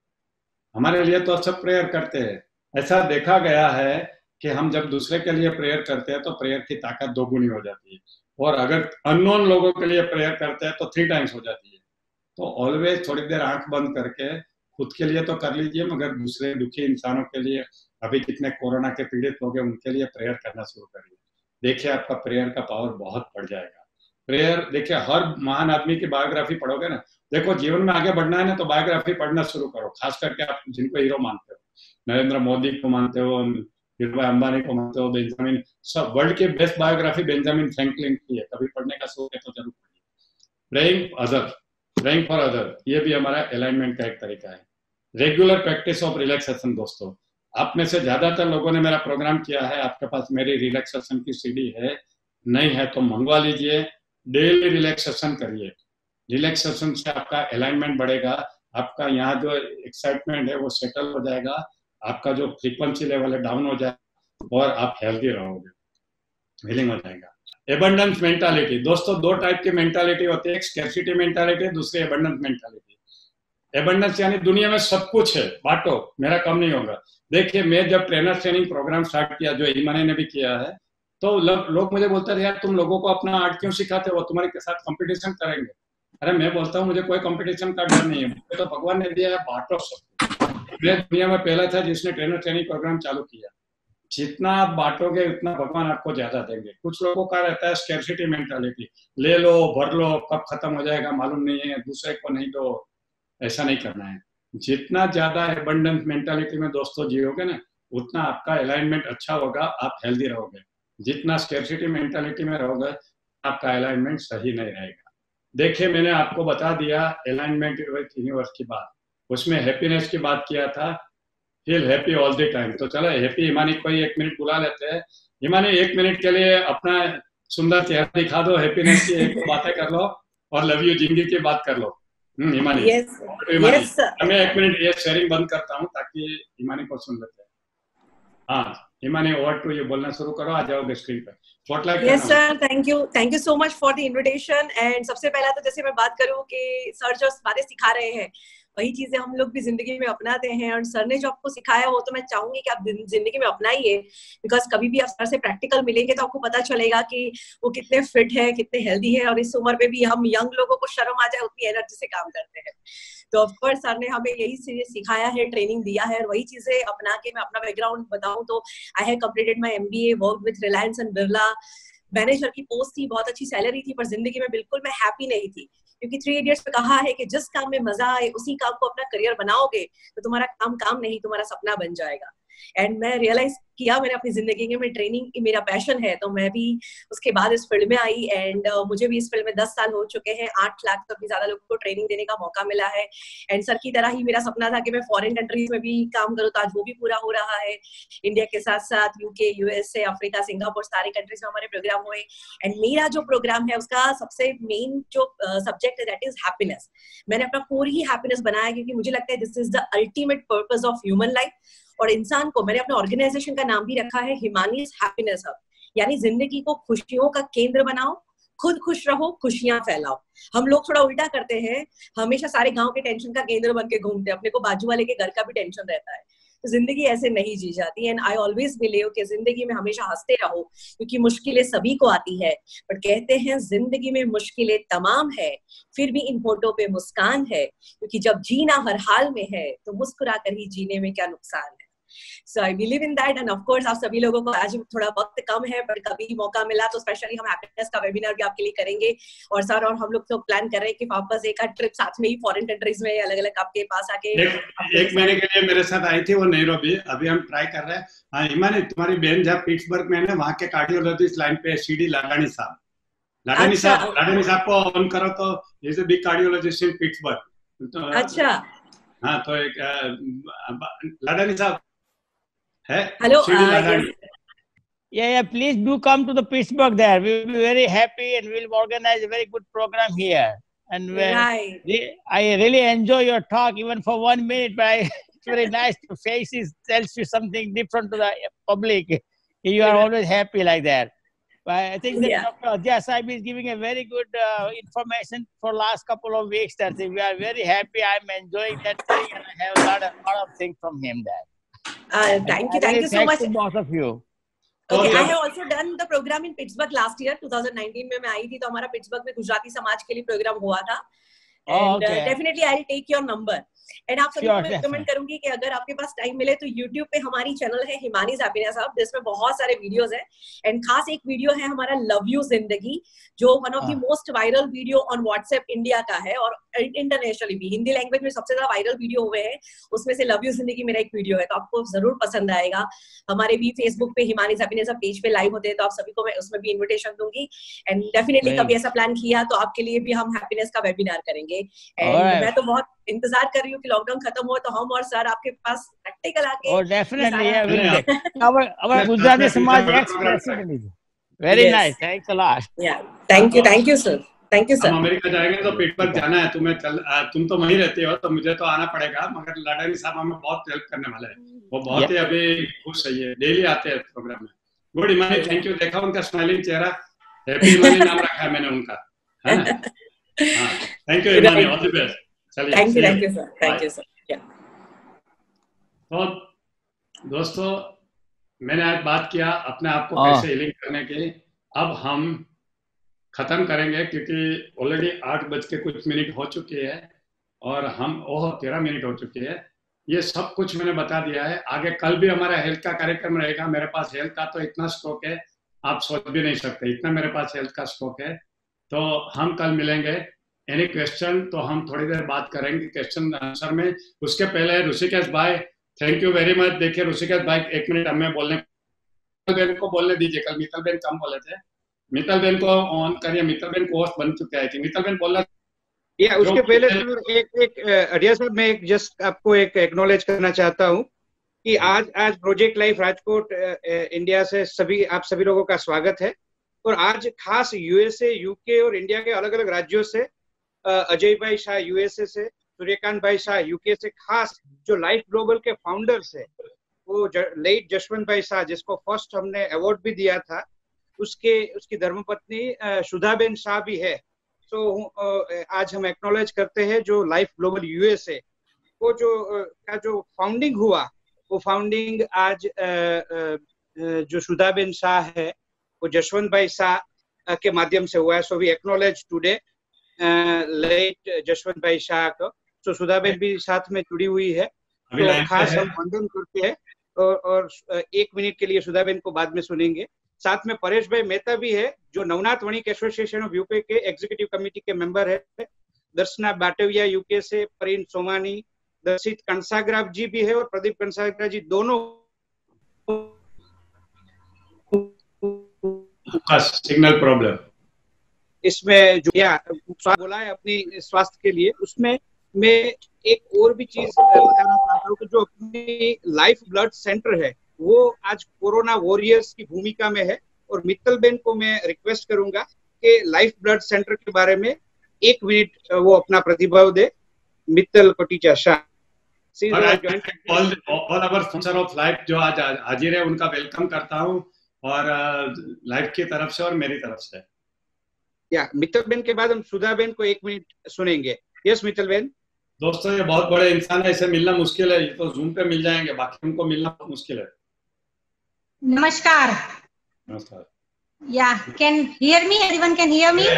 हमारे लिए तो सब प्रेयर करते हैं। ऐसा देखा गया है कि हम जब दूसरे के लिए प्रेयर करते हैं तो प्रेयर की ताकत 2 गुनी हो जाती है, और अगर अननोन लोगों के लिए प्रेयर करते हैं तो 3 टाइम्स हो जाती है। तो ऑलवेज थोड़ी देर आंख बंद करके खुद के लिए तो कर लीजिए, मगर दूसरे दुखी इंसानों के लिए, अभी जितने कोरोना के पीड़ित लोग हैं उनके लिए प्रेयर करना शुरू करिए। देखिए, आपका प्रेयर का पावर बहुत बढ़ जाएगा। प्रेयर, देखिए, हर महान आदमी की बायोग्राफी पढ़ोगे ना, देखो जीवन में आगे बढ़ना है ना तो बायोग्राफी पढ़ना शुरू करो। खास करके आप जिनको हीरो मानते हो, नरेंद्र मोदी को मानते हो, धीरूभाई अंबानी को मानते हो, बेंजामिन, सब वर्ल्ड की बेस्ट बायोग्राफी बेंजामिन फ्रैंकलिन की है। कभी पढ़ने का शौक है तो जरूर पढ़िए। प्रेइंग फॉर अदर, ये भी हमारा अलाइनमेंट का एक तरीका है। Regular practice of relaxation. दोस्तों, आप में से ज्यादातर लोगों ने मेरा प्रोग्राम किया है, आपके पास मेरी रिलैक्सेशन की सीडी है, नहीं है तो मंगवा लीजिए। डेली रिलैक्सेशन करिए। रिलैक्सेशन से आपका अलाइनमेंट बढ़ेगा, आपका यहाँ जो एक्साइटमेंट है वो सेटल हो जाएगा, आपका जो फ्रीक्वेंसी लेवल है डाउन हो जाएगा, और आप हेल्दी रहोगे, हीलिंग हो जाएगा। Abundance mentality. दोस्तों, 2 टाइप की मेंटालिटी होती है, एक स्कैर्सिटी मेंटालिटी, दूसरी एबंडेंस मेंटालिटी। एबंडेंस यानी दुनिया में सब कुछ है, बांटो, मेरा कम नहीं होगा। देखिए, मैं जब ट्रेनर ट्रेनिंग प्रोग्राम स्टार्ट किया, जो ईमानी ने भी किया है, तो लोग मुझे बोलते थे, यार तुम लोगों को अपना आर्ट क्यों सिखाते हो, तुम्हारे के साथ कंपटीशन करेंगे। अरे मैं बोलता हूँ, मुझे कोई कंपटीशन का डर नहीं है, मुझे तो भगवान ने दिया है, बांटो सब। मैं दुनिया में पहला था जिसने ट्रेनर ट्रेनिंग प्रोग्राम चालू किया। जितना आप बांटोगे उतना भगवान आपको ज्यादा देंगे। कुछ लोगों का रहता है स्कैर्सिटी मेंटालिटी, ले लो, भर लो, कब खत्म हो जाएगा मालूम नहीं है, दूसरे को नहीं दो। ऐसा नहीं करना है। जितना ज्यादा एबंडेंस मेंटालिटी में दोस्तों जियोगे ना, उतना आपका अलाइनमेंट अच्छा होगा, आप हेल्दी रहोगे। जितना स्कैर्सिटी मेंटालिटी में रहोगे, आपका अलाइनमेंट सही नहीं रहेगा। देखिए, मैंने आपको बता दिया अलाइनमेंट विद यूनिवर्स की बात, उसमें हैप्पीनेस की बात किया था, feel happy all the time. तो चलो हैप्पी हिमानी को 1 मिनट बुला लेते हैं। हिमानी 1 मिनट के लिए अपना सुंदर चेहरा दिखा दो, हैप्पीनेस की एक बातें कर लो और लव यू जिंदगी की बात कर लो। हिमानी, हिमानी, मैं 1 मिनट ये शेयरिंग बंद करता हूँ ताकि हिमानी को सुन लेते हैं। हाँ हिमानी, ओवर टू यू, बोलना शुरू करो, आ जाओगे स्क्रीन पे। Yes sir, thank you so much for the invitation. And सबसे पहला तो जैसे मैं बात करूं कि सर जो बातें सिखा रहे हैं वही चीजें हम लोग भी जिंदगी में अपनाते हैं, और सर ने जो आपको सिखाया वो तो मैं चाहूंगी कि आप जिंदगी में अपनाइए, बिकॉज कभी भी आप सर से प्रैक्टिकल मिलेंगे तो आपको पता चलेगा कि वो कितने फिट है, कितने हेल्दी है, और इस उम्र पे भी हम यंग लोगों को शर्म आ जाए उतनी एनर्जी से काम करते हैं। तो ऑफकोर्स सर ने हमें यही सिखाया है, ट्रेनिंग दिया है, और वही चीजें अपना के मैं अपना बैकग्राउंड बताऊं तो I have completed my MBA, work with Reliance and Birla. Manager की पोस्ट थी, बहुत अच्छी सैलरी थी, पर जिंदगी में बिल्कुल मैं हैप्पी नहीं थी, क्योंकि 3 इडियट्स में कहा है कि जिस काम में मजा आए उसी काम को अपना करियर बनाओगे तो तुम्हारा काम नहीं, तुम्हारा सपना बन जाएगा। एंड मैं रियलाइज किया मैंने अपनी जिंदगी में ट्रेनिंग मेरा पैशन है, तो मैं भी उसके बाद इस फील्ड में आई। एंड मुझे भी इस फील्ड में 10 साल हो चुके हैं, 8 लाख तक भी ज्यादा लोगों को ट्रेनिंग देने का मौका मिला है। एंड सर की तरह ही मेरा सपना था कि मैं फॉरेन कंट्रीज में भी काम करूँ, तो आज वो भी पूरा हो रहा है। इंडिया के साथ साथ UK, USA, अफ्रीका, सिंगापुर, सारे कंट्रीज में हमारे प्रोग्राम हुए। एंड मेरा जो प्रोग्राम है उसका सबसे मेन जो सब्जेक्ट है दैट इज हैप्पीनेस। मैंने अपना कोर ही हैप्पीनेस बनाया, क्योंकि मुझे लगता है this is the ultimate purpose of human life. और इंसान को मैंने अपने ऑर्गेनाइजेशन का नाम भी रखा है हिमानीज हैप्पीनेस हब, यानी जिंदगी को खुशियों का केंद्र बनाओ, खुद खुश रहो, खुशियां फैलाओ। हम लोग थोड़ा उल्टा करते हैं, हमेशा सारे गांव के टेंशन का केंद्र बन के घूमते हैं, अपने को बाजू वाले के घर का भी टेंशन रहता है। तो जिंदगी ऐसे नहीं जी जाती। एंड आई ऑलवेज बिलीव कि जिंदगी में हमेशा हंसते रहो, क्योंकि मुश्किलें सभी को आती है, बट कहते हैं जिंदगी में मुश्किलें तमाम है, फिर भी इन होठों पे मुस्कान है, क्योंकि जब जीना हर हाल में है तो मुस्कुरा कर ही जीने में क्या नुकसान है। So I believe in that, and of course आप सभी लोगों को आज थोड़ा वक्त कम है, पर कभी मौका मिला तो स्पेशली हम हैप्पीनेस का वेबिनार भी आपके लिए करेंगे। और सर और हम लोग तो प्लान कर रहे हैं कि वापस एक ट्रिप साथ में ही फॉरेन कंट्रीज में अलग अलग आपके पास आके एक महीने के लिए मेरे साथ आई थी वो नैरोबी, अभी हम ट्राई कर रहे हैं। हाँ हिमानी, तुम्हारी बहन जब पिट्सबर्ग में है, वहाँ के कार्डियोलॉजिस्ट लाइन पे CD लाडानी साहब, लाडानी साहब को ऑन करो तो is a big cardiologist in Pittsburgh. अच्छा, हाँ तो एक लाडानी साहब Hello. Yeah. Please do come to the Pittsburgh there. We will be very happy, and we will organize a very good program here. And I really enjoy your talk, even for 1 minute. But it's very nice. Your faces tells you something different to the public. You are always happy like that. But I think that Dr. Ajay Saib is giving a very good information for last couple of weeks. That we are very happy. I'm enjoying that thing, and I have a lot of things from him there. Thank you so much to both of you. Okay, I have also done the program in Pittsburgh last year, 2019 में मैं आई थी, तो हमारा Pittsburgh में गुजराती समाज के लिए programme हुआ था। And definitely I'll take your number. And आप सभी को मैं रिकमेंड करूंगी कि अगर आपके पास टाइम मिले तो YouTube पे हमारी चैनल है हिमानीज हैप्पीनेस हब, जिसमें बहुत सारे वीडियोस हैं। एंड खास एक वीडियो है हमारा लव यू जिंदगी, जो one of the most viral video on WhatsApp India का है, और इंटरनेशनली भी हिंदी लैंग्वेज में सबसे ज्यादा वायरल वीडियो हुए हैं, उसमें से लव यू जिंदगी मेरा एक वीडियो है, तो आपको जरूर पसंद आएगा। हमारे भी फेसबुक पे हिमानीज हैप्पीनेस हब पेज पे लाइव होते हैं, तो आप सभी को मैं उसमें भी इन्विटेशन दूंगी। एंड डेफिनेटली कभी ऐसा प्लान किया तो आपके लिए भी हम हैप्पीनेस का वेबिनार करेंगे। एंड मैं तो बहुत इंतजार कर रही हूँ कि लॉकडाउन खत्म हो तो हम और सर आपके पास प्रैक्टिकल आके। Oh, definitely, yeah. Our Gujarati Samaj expressively. Very nice. Thanks a lot. Yeah. Thank you, sir. Thank you, sir. हम अमेरिका जाएंगे तो पिट्सबर्ग जाना है, तुम तो वहीं रहते हो तो मुझे तो आना पड़ेगा, मगर लाडानी साहब हमें बहुत हेल्प करने वाले हैं, वो बहुत ही अभी खुश है, ये डेली आते हैं प्रोग्राम में। Good Imani, thank you. देखा उनका स्माइलिंग चेहरा, हैप्पी इमानी नाम रखा है मैंने उनका, है ना? हाँ, thank you Imani, all the best. Thank you sir, thank you sir. तो दोस्तों, मैंने आज बात किया अपने आप को कैसे हीलिंग करने की। अब हम खत्म करेंगे क्योंकि ऑलरेडी 8:00 हो चुकी है और हम 13 मिनट हो चुकी है। ये सब कुछ मैंने बता दिया है। आगे कल भी हमारा हेल्थ का कार्यक्रम रहेगा। मेरे पास हेल्थ का तो इतना स्टॉक है, आप सोच भी नहीं सकते, इतना मेरे पास हेल्थ का स्टॉक है। तो हम कल मिलेंगे एनी क्वेश्चन तो हम थोड़ी देर बात करेंगे क्वेश्चन आंसर में। उसके पहले ऋषिकेश भाई, थैंक यू वेरी मच। देखिए ऋषिकेश भाई, 1 मिनट हमें बोलने, मित्तल बहन को बोलने दीजिए। कल मित्तल बहन कम बोले थे, मित्तल बहन को ऑन करिए। मित्तल बहन को होस्ट बन चुका है कि मित्तल बहन बोलना। या उसके पहले सर एक अडिया साहब, मैं एक जस्ट आपको एक एक्नॉलेज करना चाहता हूँ कि आज प्रोजेक्ट लाइफ राजकोट इंडिया से आप सभी लोगों का स्वागत है। और आज खास यूएसए, यूके और इंडिया के अलग अलग राज्यों से, अजय भाई शाह यूएसए से, सूर्यकांत भाई शाह यूके से, खास जो लाइफ ग्लोबल के फाउंडर्स है, वो लेट जशवंत भाई शाह, जिसको फर्स्ट हमने अवार्ड भी दिया था, उसकी धर्मपत्नी सुधाबेन शाह भी है। तो आज हम एक्नॉलेज करते हैं जो लाइफ ग्लोबल यूएसए को जो फाउंडिंग हुआ, वो फाउंडिंग आज जो सुधाबेन शाह है वो जशवंत भाई शाह के माध्यम से हुआ है। So we acknowledge today late Jashwant bhai Shah को। तो सुधाबेन भी साथ में जुड़ी हुई है, तो खास हम वंदन करते हैं। और 1 मिनट के लिए सुधाबेन को बाद में सुनेंगे। साथ में परेश भाई मेहता भी है, जो Navnath Vanik association of UK के एग्जीक्यूटिव कमेटी के मेंबर है। दर्शना बाटविया यूके से, परिन सोमानी, दर्शित कंसाग्राफ जी भी है, और प्रदीप कंसाग्राफ जी दोनों सिग्नल प्रॉब्लम इसमें जो बोला है अपनी स्वास्थ्य के लिए। उसमें मैं एक और भी चीज बताना चाहता हूँ कि जो अपनी लाइफ ब्लड सेंटर है वो आज कोरोना वॉरियर्स की भूमिका में है। और मित्तल बेन को मैं रिक्वेस्ट करूंगा कि लाइफ ब्लड सेंटर के बारे में 1 मिनट वो अपना प्रतिभाव दे। Mittal Kotecha Shah, all our sponsor of life जो आज हाजिर है, उनका वेलकम करता हूँ, और लाइफ की तरफ से और मेरी तरफ से। या मित्तल बेन के बाद हम सुधा बेन को 1 मिनट सुनेंगे। यस मित्तल बेन। दोस्तों, ये बहुत बड़े इंसान है, इसे मिलना मुश्किल है। ये तो जूम पे मिल जाएंगे, बाकी उनको मिलना बहुत मुश्किल है। नमस्कार। नमस्कार। Yeah can hear me? Everyone can hear me?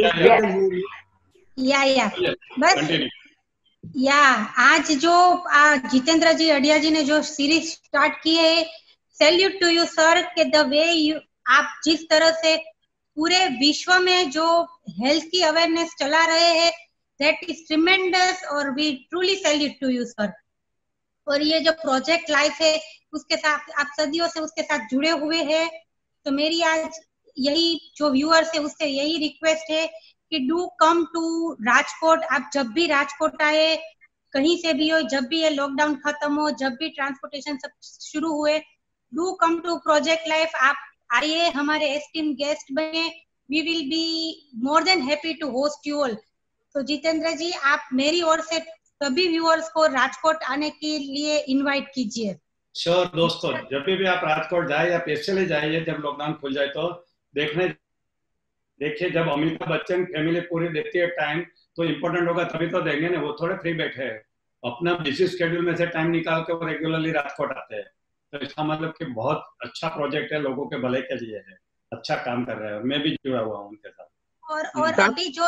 या बस या आज जो जितेंद्र जी अडिया जी ने जो सीरीज स्टार्ट की है, सैल्यूट टू यू सर, के द वे आप जिस तरह से पूरे विश्व में जो हेल्थ की अवेयरनेस चला रहे हैं, दैट इज ट्रिमेंडस, और we truly salute to you sir. और ये जो प्रोजेक्ट लाइफ है, उसके साथ आप सदियों से उसके साथ जुड़े हुए हैं। तो मेरी आज यही जो व्यूअर्स है उससे यही रिक्वेस्ट है कि डू कम टू राजकोट। आप जब भी राजकोट आए, कहीं से भी हो, जब भी ये लॉकडाउन खत्म हो, जब भी ट्रांसपोर्टेशन सब शुरू हुए, do come to project life. आप आइए, हमारे एस्टीम गेस्ट बने। We will be more than happy to host you all. तो जितेंद्र जी, आप मेरी ओर से सभी व्यूअर्स को राजकोट आने के लिए इनवाइट कीजिए। श्योर दोस्तों, जब भी आप राजकोट जाए या स्पेशली जाइए, जब लॉकडाउन खुल जाए तो देखिए, जब अमिताभ बच्चन फैमिली पूरी देती है टाइम, तो इम्पोर्टेंट होगा तभी तो देंगे ना। वो थोड़े फ्री बैठे हैं, अपना बिजी शेड्यूल में से टाइम निकाल के वो रेगुलरली राजकोट आते हैं। तो इसका मतलब कि बहुत अच्छा प्रोजेक्ट है, लोगों के भले के लिए है, अच्छा काम कर रहे हैं। मैं भी जुड़ा हुआ हूँ उनके साथ। और अभी जो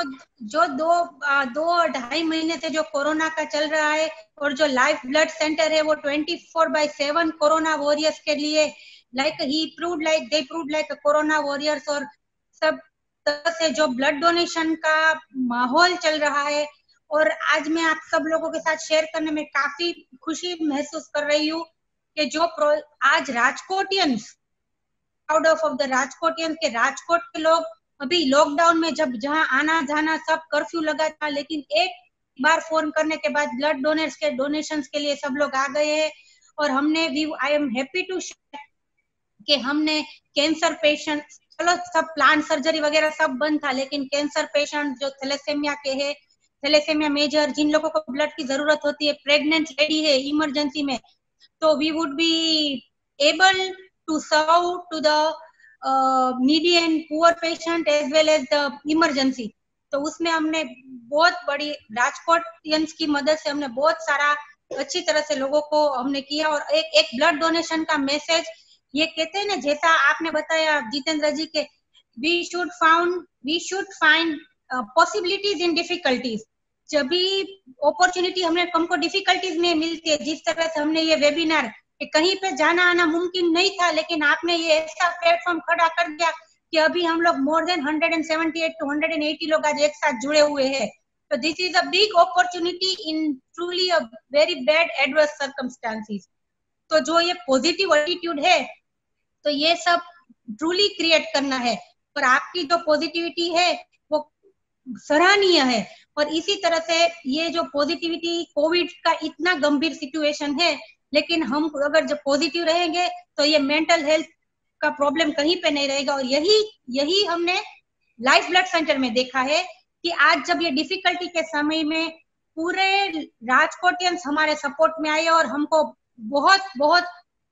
2-2.5 महीने से जो कोरोना का चल रहा है, और जो लाइफ ब्लड सेंटर है वो 24/7 कोरोना वॉरियर्स के लिए they proved like corona warriors. और सब तरह से जो ब्लड डोनेशन का माहौल चल रहा है, और आज मैं आप सब लोगों के साथ शेयर करने में काफी खुशी महसूस कर रही हूँ कि जो आज Rajkotians, proud of the Rajkotians के राजकोट के लोग अभी लॉकडाउन में जब जहां आना जाना सब कर्फ्यू लगा था, लेकिन एक बार फोन करने के बाद ब्लड डोनर्स के डोनेशंस के लिए सब लोग आ गए हैं। और हमने I am happy to share कि हमने कैंसर पेशेंट, चलो सब प्लान सर्जरी वगैरह सब बंद था, लेकिन कैंसर पेशेंट जो थैलेसेमिया के है, थैलेसेमिया मेजर, जिन लोगों को ब्लड की जरूरत होती है, प्रेग्नेंट लेडी है इमरजेंसी में, तो we would be able to serve to the needy and poor patient as well as the emergency. तो उसमें हमने बहुत बड़ी राजकोटियंस की मदद से हमने बहुत सारा अच्छी तरह से लोगों को हमने किया। और एक ब्लड डोनेशन का मैसेज ये कहते हैं ना, जैसा आपने बताया जितेंद्र जी के, we should find possibilities in difficulties. जब भी अपॉर्चुनिटी हमें हमको डिफिकल्टीज में मिलती है, जिस तरह से हमने ये वेबिनार, कहीं पे जाना आना मुमकिन नहीं था, लेकिन आपने ये ऐसा प्लेटफॉर्म खड़ा कर दिया कि अभी हम लोग मोर देन 178 to 180 लोग आज एक साथ जुड़े हुए हैं। So this is a big opportunity in truly a very bad adverse circumstances. तो जो ये पॉजिटिव एटीट्यूड है, तो ये सब ट्रूली क्रिएट करना है, और आपकी जो पॉजिटिविटी है वो सराहनीय है। और इसी तरह से ये जो पॉजिटिविटी, कोविड का इतना गंभीर सिचुएशन है, लेकिन हम अगर जब पॉजिटिव रहेंगे तो ये मेंटल हेल्थ का प्रॉब्लम कहीं पे नहीं रहेगा। और यही हमने लाइफ ब्लड सेंटर में देखा है कि आज जब ये डिफिकल्टी के समय में पूरे राजकोटियंस हमारे सपोर्ट में आए, और हमको बहुत बहुत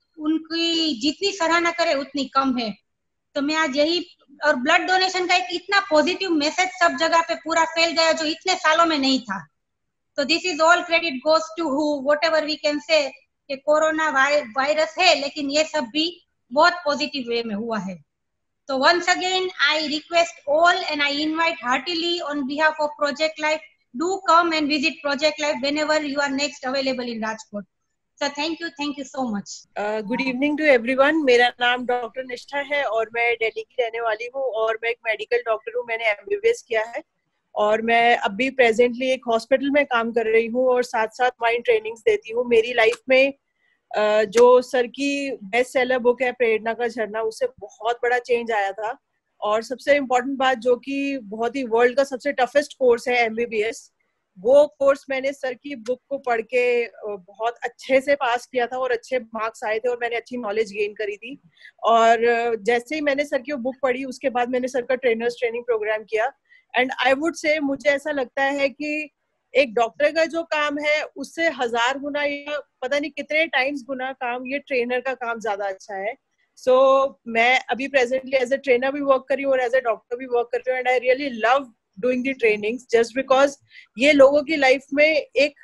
उनकी जितनी सराहना करे उतनी कम है। तो मैं आज यही, और ब्लड डोनेशन का एक इतना पॉजिटिव मैसेज सब जगह पे पूरा फैल गया जो इतने सालों में नहीं था। तो this is all credit goes to who whatever we can say कि कोरोना वायरस है, लेकिन ये सब भी बहुत पॉजिटिव वे में हुआ है। तो once again I request all and I invite heartily on behalf of Project Life, do come and visit Project Life whenever you are next available in Rajkot. So thank you so much. Good evening to everyone. मेरा नाम doctor निष्ठा है और मैं दिल्ली की रहने वाली हूँ और मैं एक मेडिकल डॉक्टर हूँ। मैंने MBBS किया है और मैं अभी प्रेजेंटली एक हॉस्पिटल में काम कर रही हूँ और साथ साथ माइंड ट्रेनिंग्स देती हूँ। मेरी लाइफ में जो सर की बेस्ट सेलर बुक है प्रेरणा का झरना, उससे बहुत बड़ा चेंज आया था। और सबसे इम्पोर्टेंट बात, जो कि बहुत ही वर्ल्ड का सबसे टफेस्ट कोर्स है MBBS, वो कोर्स मैंने सर की बुक को पढ़ के बहुत अच्छे से पास किया था और अच्छे मार्क्स आए थे और मैंने अच्छी नॉलेज गेन करी थी। और जैसे ही मैंने सर की वो बुक पढ़ी, उसके बाद मैंने सर का ट्रेनर्स ट्रेनिंग प्रोग्राम किया। एंड आई वुड से, मुझे ऐसा लगता है कि एक डॉक्टर का जो काम है उससे 1000 गुना या पता नहीं कितने टाइम्स गुना काम ये ट्रेनर का काम ज्यादा अच्छा है। सो मैं अभी प्रेजेंटली एज ए ट्रेनर भी वर्क कर रही हूँ और एज ए डॉक्टर भी वर्क कर रही हूँ। And I really love doing the trainings just because ये लोगों की लाइफ में एक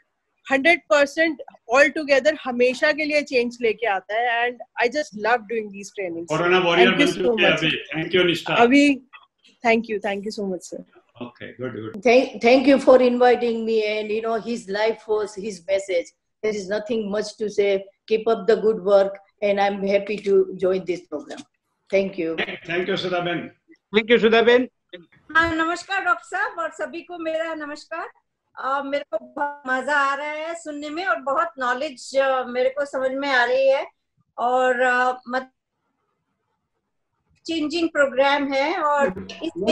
100% ऑल टुगेदर हमेशा के लिए चेंज लेके आता है। And I just love doing these trainings. Corona warrior बन चुके हैं अभी। Thank you Nishtha. अभी thank you so much sir. Okay, good. Thank you for inviting me, and his life was his message. There is nothing much to say. Keep up the good work, and I'm happy to join this program. Thank you. Thank you, Sudhaben. Thank you, Sudhaben. हाँ, नमस्कार doctor साहब और सभी को मेरा नमस्कार। मेरे को बहुत मजा आ रहा है सुनने में और बहुत नॉलेज मेरे को समझ में आ रही है और चेंजिंग प्रोग्राम है। और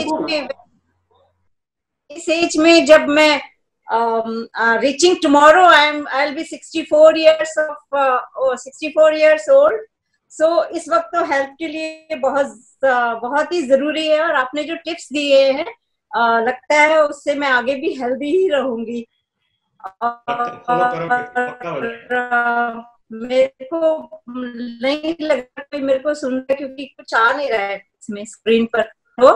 इस एज में जब मैं reaching tomorrow I'll be 64 years old, so इस वक्त तो हेल्थ के लिए बहुत ही जरूरी है। और आपने जो टिप्स दिए हैं लगता है उससे मैं आगे भी हेल्दी ही रहूंगी। मेरे को नहीं लगा कि मेरे को सुन रहा, क्योंकि कुछ आ नहीं रहा है इसमें स्क्रीन पर।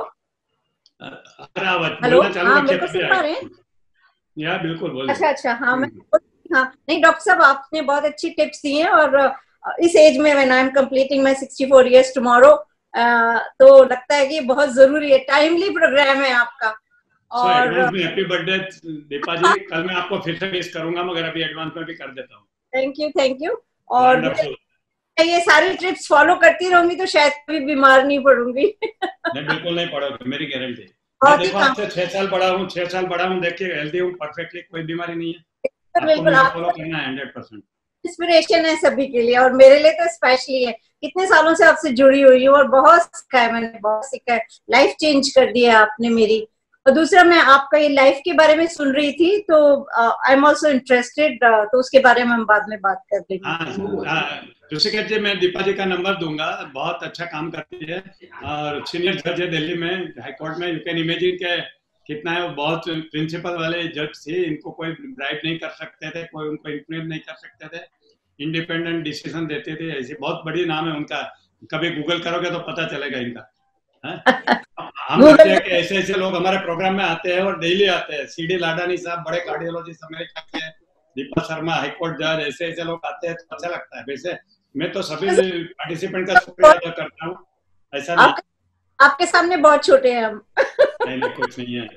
हेलो, हाँ मेरे को सुन पा रहे हैं? या बिल्कुल बोलिए। अच्छा हाँ नहीं डॉक्टर साहब, आपने बहुत अच्छी टिप्स दी हैं। और इस एज में when I am completing my 64 years tomorrow, तो लगता है कि बहुत जरूरी है, टाइमली प्रोग्राम है आपका। और हैप्पी बर्थडे दीपा जी। कल मैं आपको फिर से मिस करूंगा, मगर अभी एडवांस में भी कर देता हूँ। Thank you. और ये सारी ट्रिप्स फॉलो करती रहूंगी तो शायद कभी बीमार नहीं पड़ूंगी। नहीं, बिल्कुल नहीं पड़ोगे, मेरी गारंटी। मैं देखो आपसे 6 साल बड़ा हूँ, देखिए हेल्दी हूँ, परफेक्टली, कोई बीमारी नहीं है। बिल्कुल फॉलो करना है 100%। इंस्पिरेशन है सभी के लिए और मेरे लिए तो स्पेशली है। कितने सालों से आपसे जुड़ी हुई हूँ और बहुत सीखा है मैंने, बहुत सीखा है। लाइफ चेंज कर दिया आपने मेरी। और दूसरा, मैं आपका ये लाइफ के बारे में सुन रही थी तो आई एम ऑल्सो इंटरेस्टेड, तो उसके बारे में हम बाद में बात कर लेंगे। ऋषिकेश जी, मैं दीपा जी का नंबर दूंगा, बहुत अच्छा काम करती है और सीनियर जज है दिल्ली में, हाई कोर्ट में। यू कैन इमेजिन के कितना है, बहुत प्रिंसिपल वाले जज थे, इनको कोई ब्राइब नहीं कर सकते थे, कोई उनको इन्फ्लुएंस नहीं कर सकते थे, इंडिपेंडेंट डिसीजन देते थे। ऐसी बहुत बड़ी नाम है उनका, कभी गूगल करोगे तो पता चलेगा इनका। हम लगते हैं कि ऐसे लोग हमारे प्रोग्राम में आते हैं और डेली आते हैं। CD लाडानी साहब, बड़े कार्डियोलॉजिस्ट अमेरिका के, दीपा शर्मा हाईकोर्ट जज, ऐसे लोग आते हैं तो अच्छा लगता है। वैसे मैं तो सभी पार्टिसिपेंट का शुक्रिया अदा करता हूँ। ऐसा नहीं, आपके सामने बहुत छोटे हैं हम। नहीं कुछ नहीं है।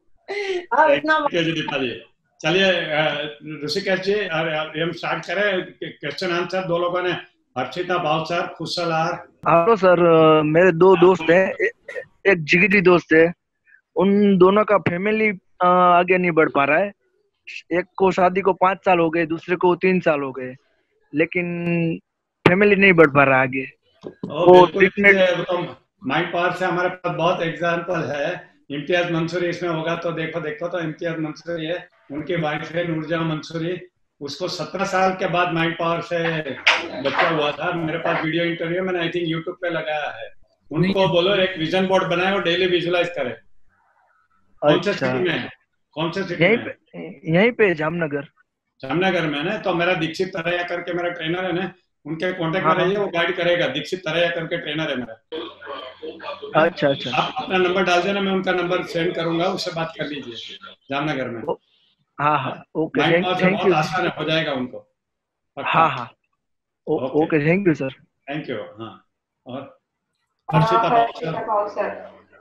दीपा जी, चलिए ऋषिकेश जी हम स्टार्ट करें क्वेश्चन आंसर। 2 लोगों ने, Harshita Bhav sir, Kushal R. Hello sir, मेरे 2 दोस्त हैं, एक जिगरी दोस्त है, उन दोनों का फैमिली आगे नहीं बढ़ पा रहा है। एक को शादी को 5 साल हो गए, दूसरे को 3 साल हो गए, लेकिन फैमिली नहीं बढ़ पा रहा आगे। वो माइंड पावर से हमारे पास बहुत एग्जाम्पल है। इम्तियाज मंसूरी इसमें होगा तो देखो तो इम्तियाज मंसूरी है, उनकी वाइफ है नूरजहां मंसूरी, उसको 17 साल के बाद माइंड पावर से बच्चा हुआ था। मेरे पास वीडियो इंटरव्यू मैंने आई थिंक यूट्यूब पे लगाया है। उनको बोलो एक विजन बोर्ड बनाए और डेली विजुलाइज करे। कौन से सिटी में है? कौन से सिटी में? यहीं पे जामनगर में ना। तो मेरा दीक्षित तरैया करके मेरा ट्रेनर है ना, उनके कांटेक्ट में रहिए, वो गाइड करेगा। दीक्षित तरैया करके ट्रेनर है मेरा। अच्छा। आप अपना नंबर डाल देना, मैं उनका नंबर सेंड करूंगा, उससे बात कर लीजिए जामनगर में। हाँ ओके, थैंक यू। आसान हो जाएगा उनको। हाँ okay, thank you sir. Thank you. हाँ, और हर्षिता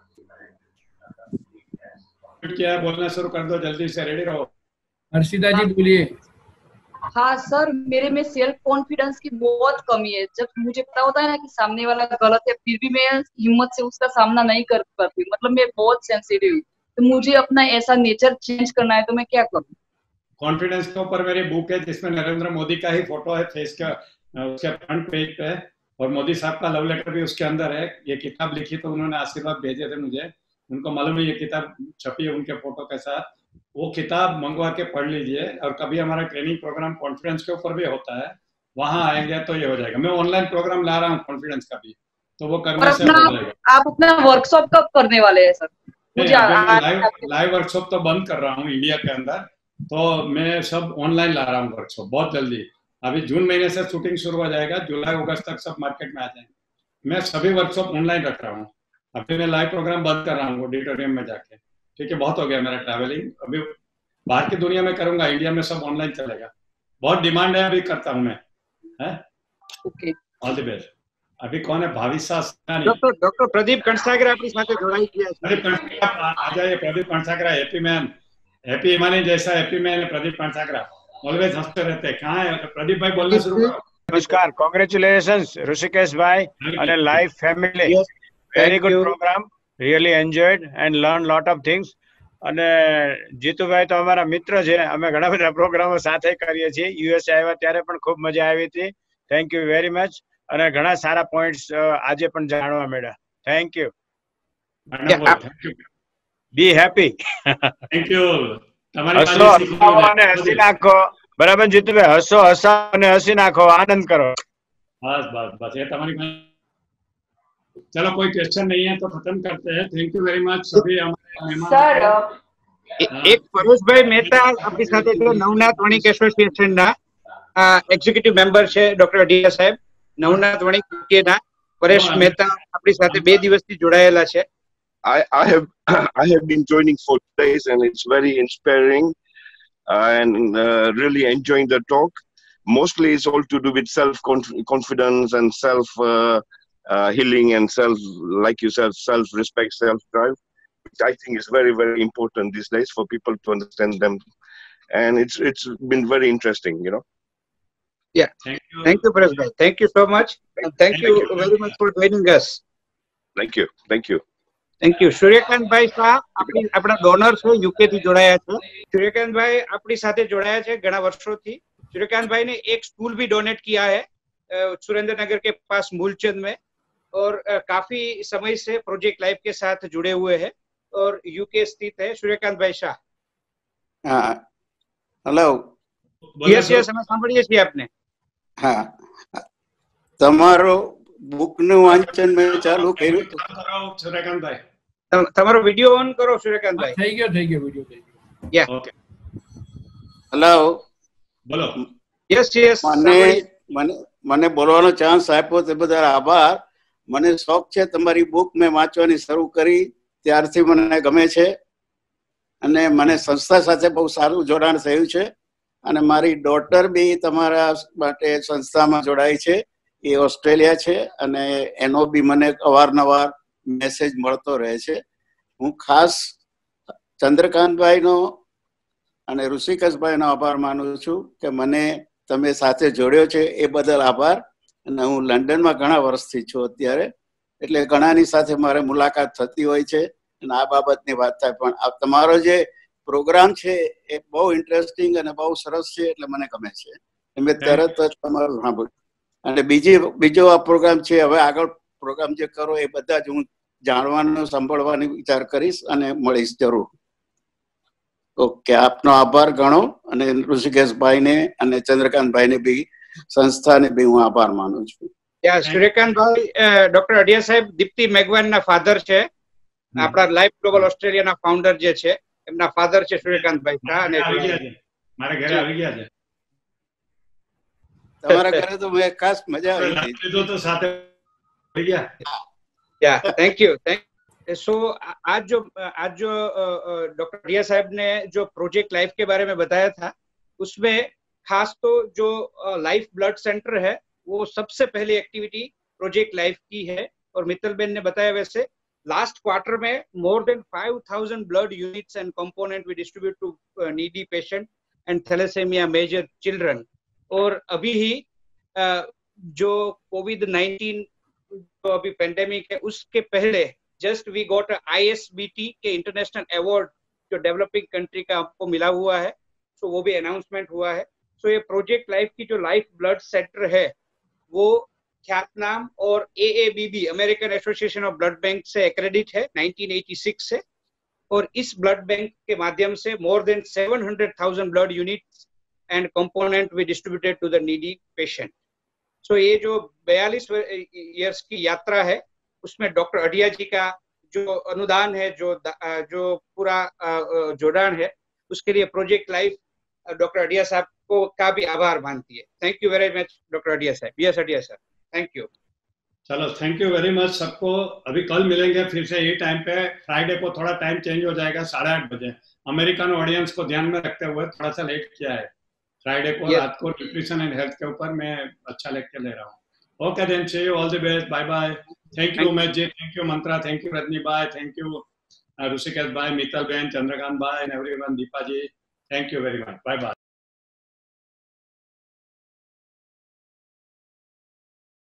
क्या बोलना शुरू कर दो, जल्दी से रेडी रहो। हर्षिता जी बोलिए। हाँ सर, मेरे में सेल्फ कॉन्फिडेंस की बहुत कमी है। जब मुझे पता होता है ना कि सामने वाला गलत है, फिर भी मैं हिम्मत से उसका सामना नहीं कर पाती। मतलब मैं बहुत सेंसिटिव हूँ, तो मुझे अपना ऐसा नेचर चेंज करना है, तो मैं क्या करूँ? कॉन्फिडेंस के ऊपर मेरी बुक है जिसमें नरेंद्र मोदी का ही फोटो है फेस का, उसके फ्रंट पेज पे, और मोदी साहब का लव लेटर भी उसके अंदर है। ये किताब लिखी तो उन्होंने आशीर्वाद भेजे थे मुझे, उनको मालूम है ये किताब छपी है उनके फोटो के साथ। वो किताब मंगवा के पढ़ लीजिए। और कभी हमारा ट्रेनिंग प्रोग्राम कॉन्फिडेंस के ऊपर भी होता है, वहां आएंगे तो ये हो जाएगा। मैं ऑनलाइन प्रोग्राम ला रहा हूँ कॉन्फिडेंस का भी, तो वो करने से हो जाएगा। आप अपना वर्कशॉप कब करने वाले हैं सर? मुझे लाइव वर्कशॉप तो बंद कर रहा हूँ इंडिया के अंदर, तो मैं सब ऑनलाइन ला रहा हूँ वर्कशॉप बहुत जल्दी। अभी जून महीने से शूटिंग शुरू हो जाएगा, जुलाई अगस्त तक सब मार्केट में आ जाएंगे। मैं सभी वर्कशॉप ऑनलाइन रख रहा हूँ। अभी मैं लाइव प्रोग्राम बंद कर रहा हूँ ऑडिटोरियम में जाके। ठीक है, बहुत हो गया मेरा ट्रैवलिंग। अभी बाहर की दुनिया में करूंगा, इंडिया में सब ऑनलाइन चलेगा। बहुत डिमांड है, अभी करता हूँ मैं। Okay, all the best. अभी कौन है? भाविसा डॉक्टर प्रदीप कणसागरा अपनी साथे जोड़ाई किया। प्रदीप कणसागरा आ जाइए। Pradeep Kansagara happy man, happy इमानी जैसा happy man Pradeep Kansagara, always हंसते रहते हैं। कहाँ है प्रदीप भाई? बोलना शुरू करो। नमस्कार, कॉन्ग्रेचुलेशंस ऋषिकेश भाई અને life family. Very good program, really enjoyed and learn lot of things. અને જીતુભાઈ તો અમારા મિત્ર છે, અમે ઘણા બધા પ્રોગ્રામો સાથે કરીએ છીએ. યુએસએ આવ્યા ત્યારે પણ ખૂબ મજા આવી હતી. Thank you very much. અને ઘણા સારા પોઈન્ટ્સ આજે પણ જાણવા મળ્યા. Thank you. Be happy. Thank you. હસો હસાવો અને હસી નાખો. બરાબર જીતુભાઈ? હસો હસાવો અને હસી નાખો, આનંદ કરો. बस बस बस ये तुम्हारी। चलो कोई क्वेश्चन नहीं है तो खत्म करते हैं। थैंक यू वेरी मच सभी हमारे मेहमान। एक परेशभाई मेहता આપણી સાથે છે, નવનાથ વણિક એસોસિએશનના એક્ઝિક્યુટિવ મેમ્બર છે ડોક્ટર અઢિયા સાહેબ. નવનાથ વણિક યુકેના પરેશ મહેતા આપણી સાથે 2 દિવસથી જોડાયેલા છે. I have been joining for days and it's very inspiring and really enjoying the talk. Mostly it's all to do with self confidence and self healing and self, like you said, self respect, self drive, which I think is very, very important these days for people to understand them. And it's been very interesting, you know. Yeah, thank you Paresh bhai, thank you so much, and thank you very much for joining us. Thank you. Suryakant ભાઈ શાહ આપણા donor છે, UK થી જોડાયા છે. સૂર્યકાંત ભાઈ આપણી સાથે જોડાયા છે ઘણા વર્ષોથી. सूर्यकांत भाई ने एक स्कूल भी डोनेट किया है सुरेंद्र नगर के पास मूलचंद में, और काफी समय से प्रोजेक्ट लाइफ के साथ जुड़े हुए हैं और यूके स्थित है. सूर्यकांत भाई शाह. हाँ, हेलो. यस यस, અમે સાંભળીએ છીએ આપને. હા, તમારો બુકનું વાંચન મેં ચાલુ કર્યું હતું. सूर्यकांत भाई તમારો વિડિયો ઓન કરો सूर्यकांत भाई. થઈ ગયો વિડિયો થઈ ગયો. Yeah okay, hello. બોલો. યસ યસ, મને બોલવાનો ચાન્સ આપ્યો તે બદલ આભાર. મને શોખ છે, તમારી બુક મેં વાંચવાની શરૂ કરી ત્યારથી મને ગમે છે, અને મને સંસ્થા સાથે બહુ સારું જોડાણ થયું છે. અને મારી ડોટર બી તમારા માટે સંસ્થામાં જોડાઈ છે, એ ઓસ્ટ્રેલિયા છે, અને એનો બી મને અવારનવાર મેસેજ મળતો રહે છે. હું ખાસ ચંદ્રકાંતભાઈનો અને ઋષિકેશભાઈનો આભાર માનું છું કે મને તમે સાથે જોડ્યો છે, એ બદલ આભાર. અને હું લંડનમાં ઘણા વર્ષથી છું અત્યારે, એટલે ઘણાની સાથે મારે મુલાકાત થતી હોય છે અને આ બાબતની વાત થાય. પણ આ તમારો જે પ્રોગ્રામ છે એ બહુ ઇન્ટરેસ્ટિંગ અને બહુ સરસ છે, એટલે મને ગમે છે. મેં તરત જ તમારું સાંભળ્યું. અને બીજો આ પ્રોગ્રામ છે, હવે આગળ પ્રોગ્રામ જે કરો એ બધા જ હું જાણવાનો સાંભળવાની વિચાર કરીશ અને મળીશ જરૂર. ઓકે, આપનો આભાર ઘણો, અને ઋષિકેશભાઈને અને ચંદ્રકાંતભાઈને બી, સંસ્થાને બી હું આભાર માનું છું. સૂર્યકાંતભાઈ, ડોક્ટર અડિયા સાહેબ દીપ્તિ મેઘવાનના ફાધર છે, આપણા લાઈફ ગ્લોબલ ઓસ્ટ્રેલિયાના ફાઉન્ડર જે છે, એમના ફાધર છે સૂર્યકાંતભાઈ શાહ. અને મારા ઘરે આવી ગયા છે. તમારા ઘરે તો મેં ખાસ મજા આવી હતી તો સાથે આવી ગયા. Thank you. सो आज जो डॉक्टर अडिया साहब ने जो प्रोजेक्ट लाइफ के बारे में बताया था, उसमें खास तो जो लाइफ ब्लड सेंटर है वो सबसे पहली एक्टिविटी प्रोजेक्ट लाइफ की है. और मित्तल बेन ने बताया वैसे लास्ट क्वार्टर में more than 5000 blood units and component we distribute to needy patient and thalassemia major children. और अभी ही जो कोविड-19 जो अभी पेंडेमिक है, उसके पहले जस्ट वी गॉट ISBT के इंटरनेशनल अवार्ड जो डेवलपिंग कंट्री का आपको मिला हुआ है, सो वो भी अनाउंसमेंट हुआ है. सो ये प्रोजेक्ट लाइफ की जो लाइफ ब्लड सेंटर है वो ख्यातनाम और AABB American association of blood bank से एक्रेडिट है 1986 से. और इस ब्लड बैंक के माध्यम से more than 700,000 blood units and component we distributed to the needy patient. So ये जो 42 ईयर्स की यात्रा है, उसमें डॉक्टर अडिया जी का जो अनुदान है, जो पूरा जोड़ान है, उसके लिए प्रोजेक्ट लाइफ डॉक्टर अडिया साहब को का भी आभार मानती है. Thank you very much doctor Adiya साहब. Yes Adiya sir, thank you. चलो, थैंक यू वेरी मच सबको. अभी कल मिलेंगे फिर से ये टाइम पे. फ्राइडे को थोड़ा टाइम चेंज हो जाएगा, 8:30 बजे. अमेरिकन ऑडियंस को ध्यान में रखते हुए थोड़ा सा लेट किया है. फ्राइडे को रात को न्यूट्रिशन एंड हेल्थ के ऊपर मैं अच्छा लेक्चर ले रहा हूँ. Okay then, see you, all the best. Bye bye. Thank you Umesh ji, thank you Mantra, thank you Rajni bhai, thank you Rushikesh bhai, Mittal ben, Chandrakant bhai, and everyone, Deepa ji. Thank you very much. Bye bye.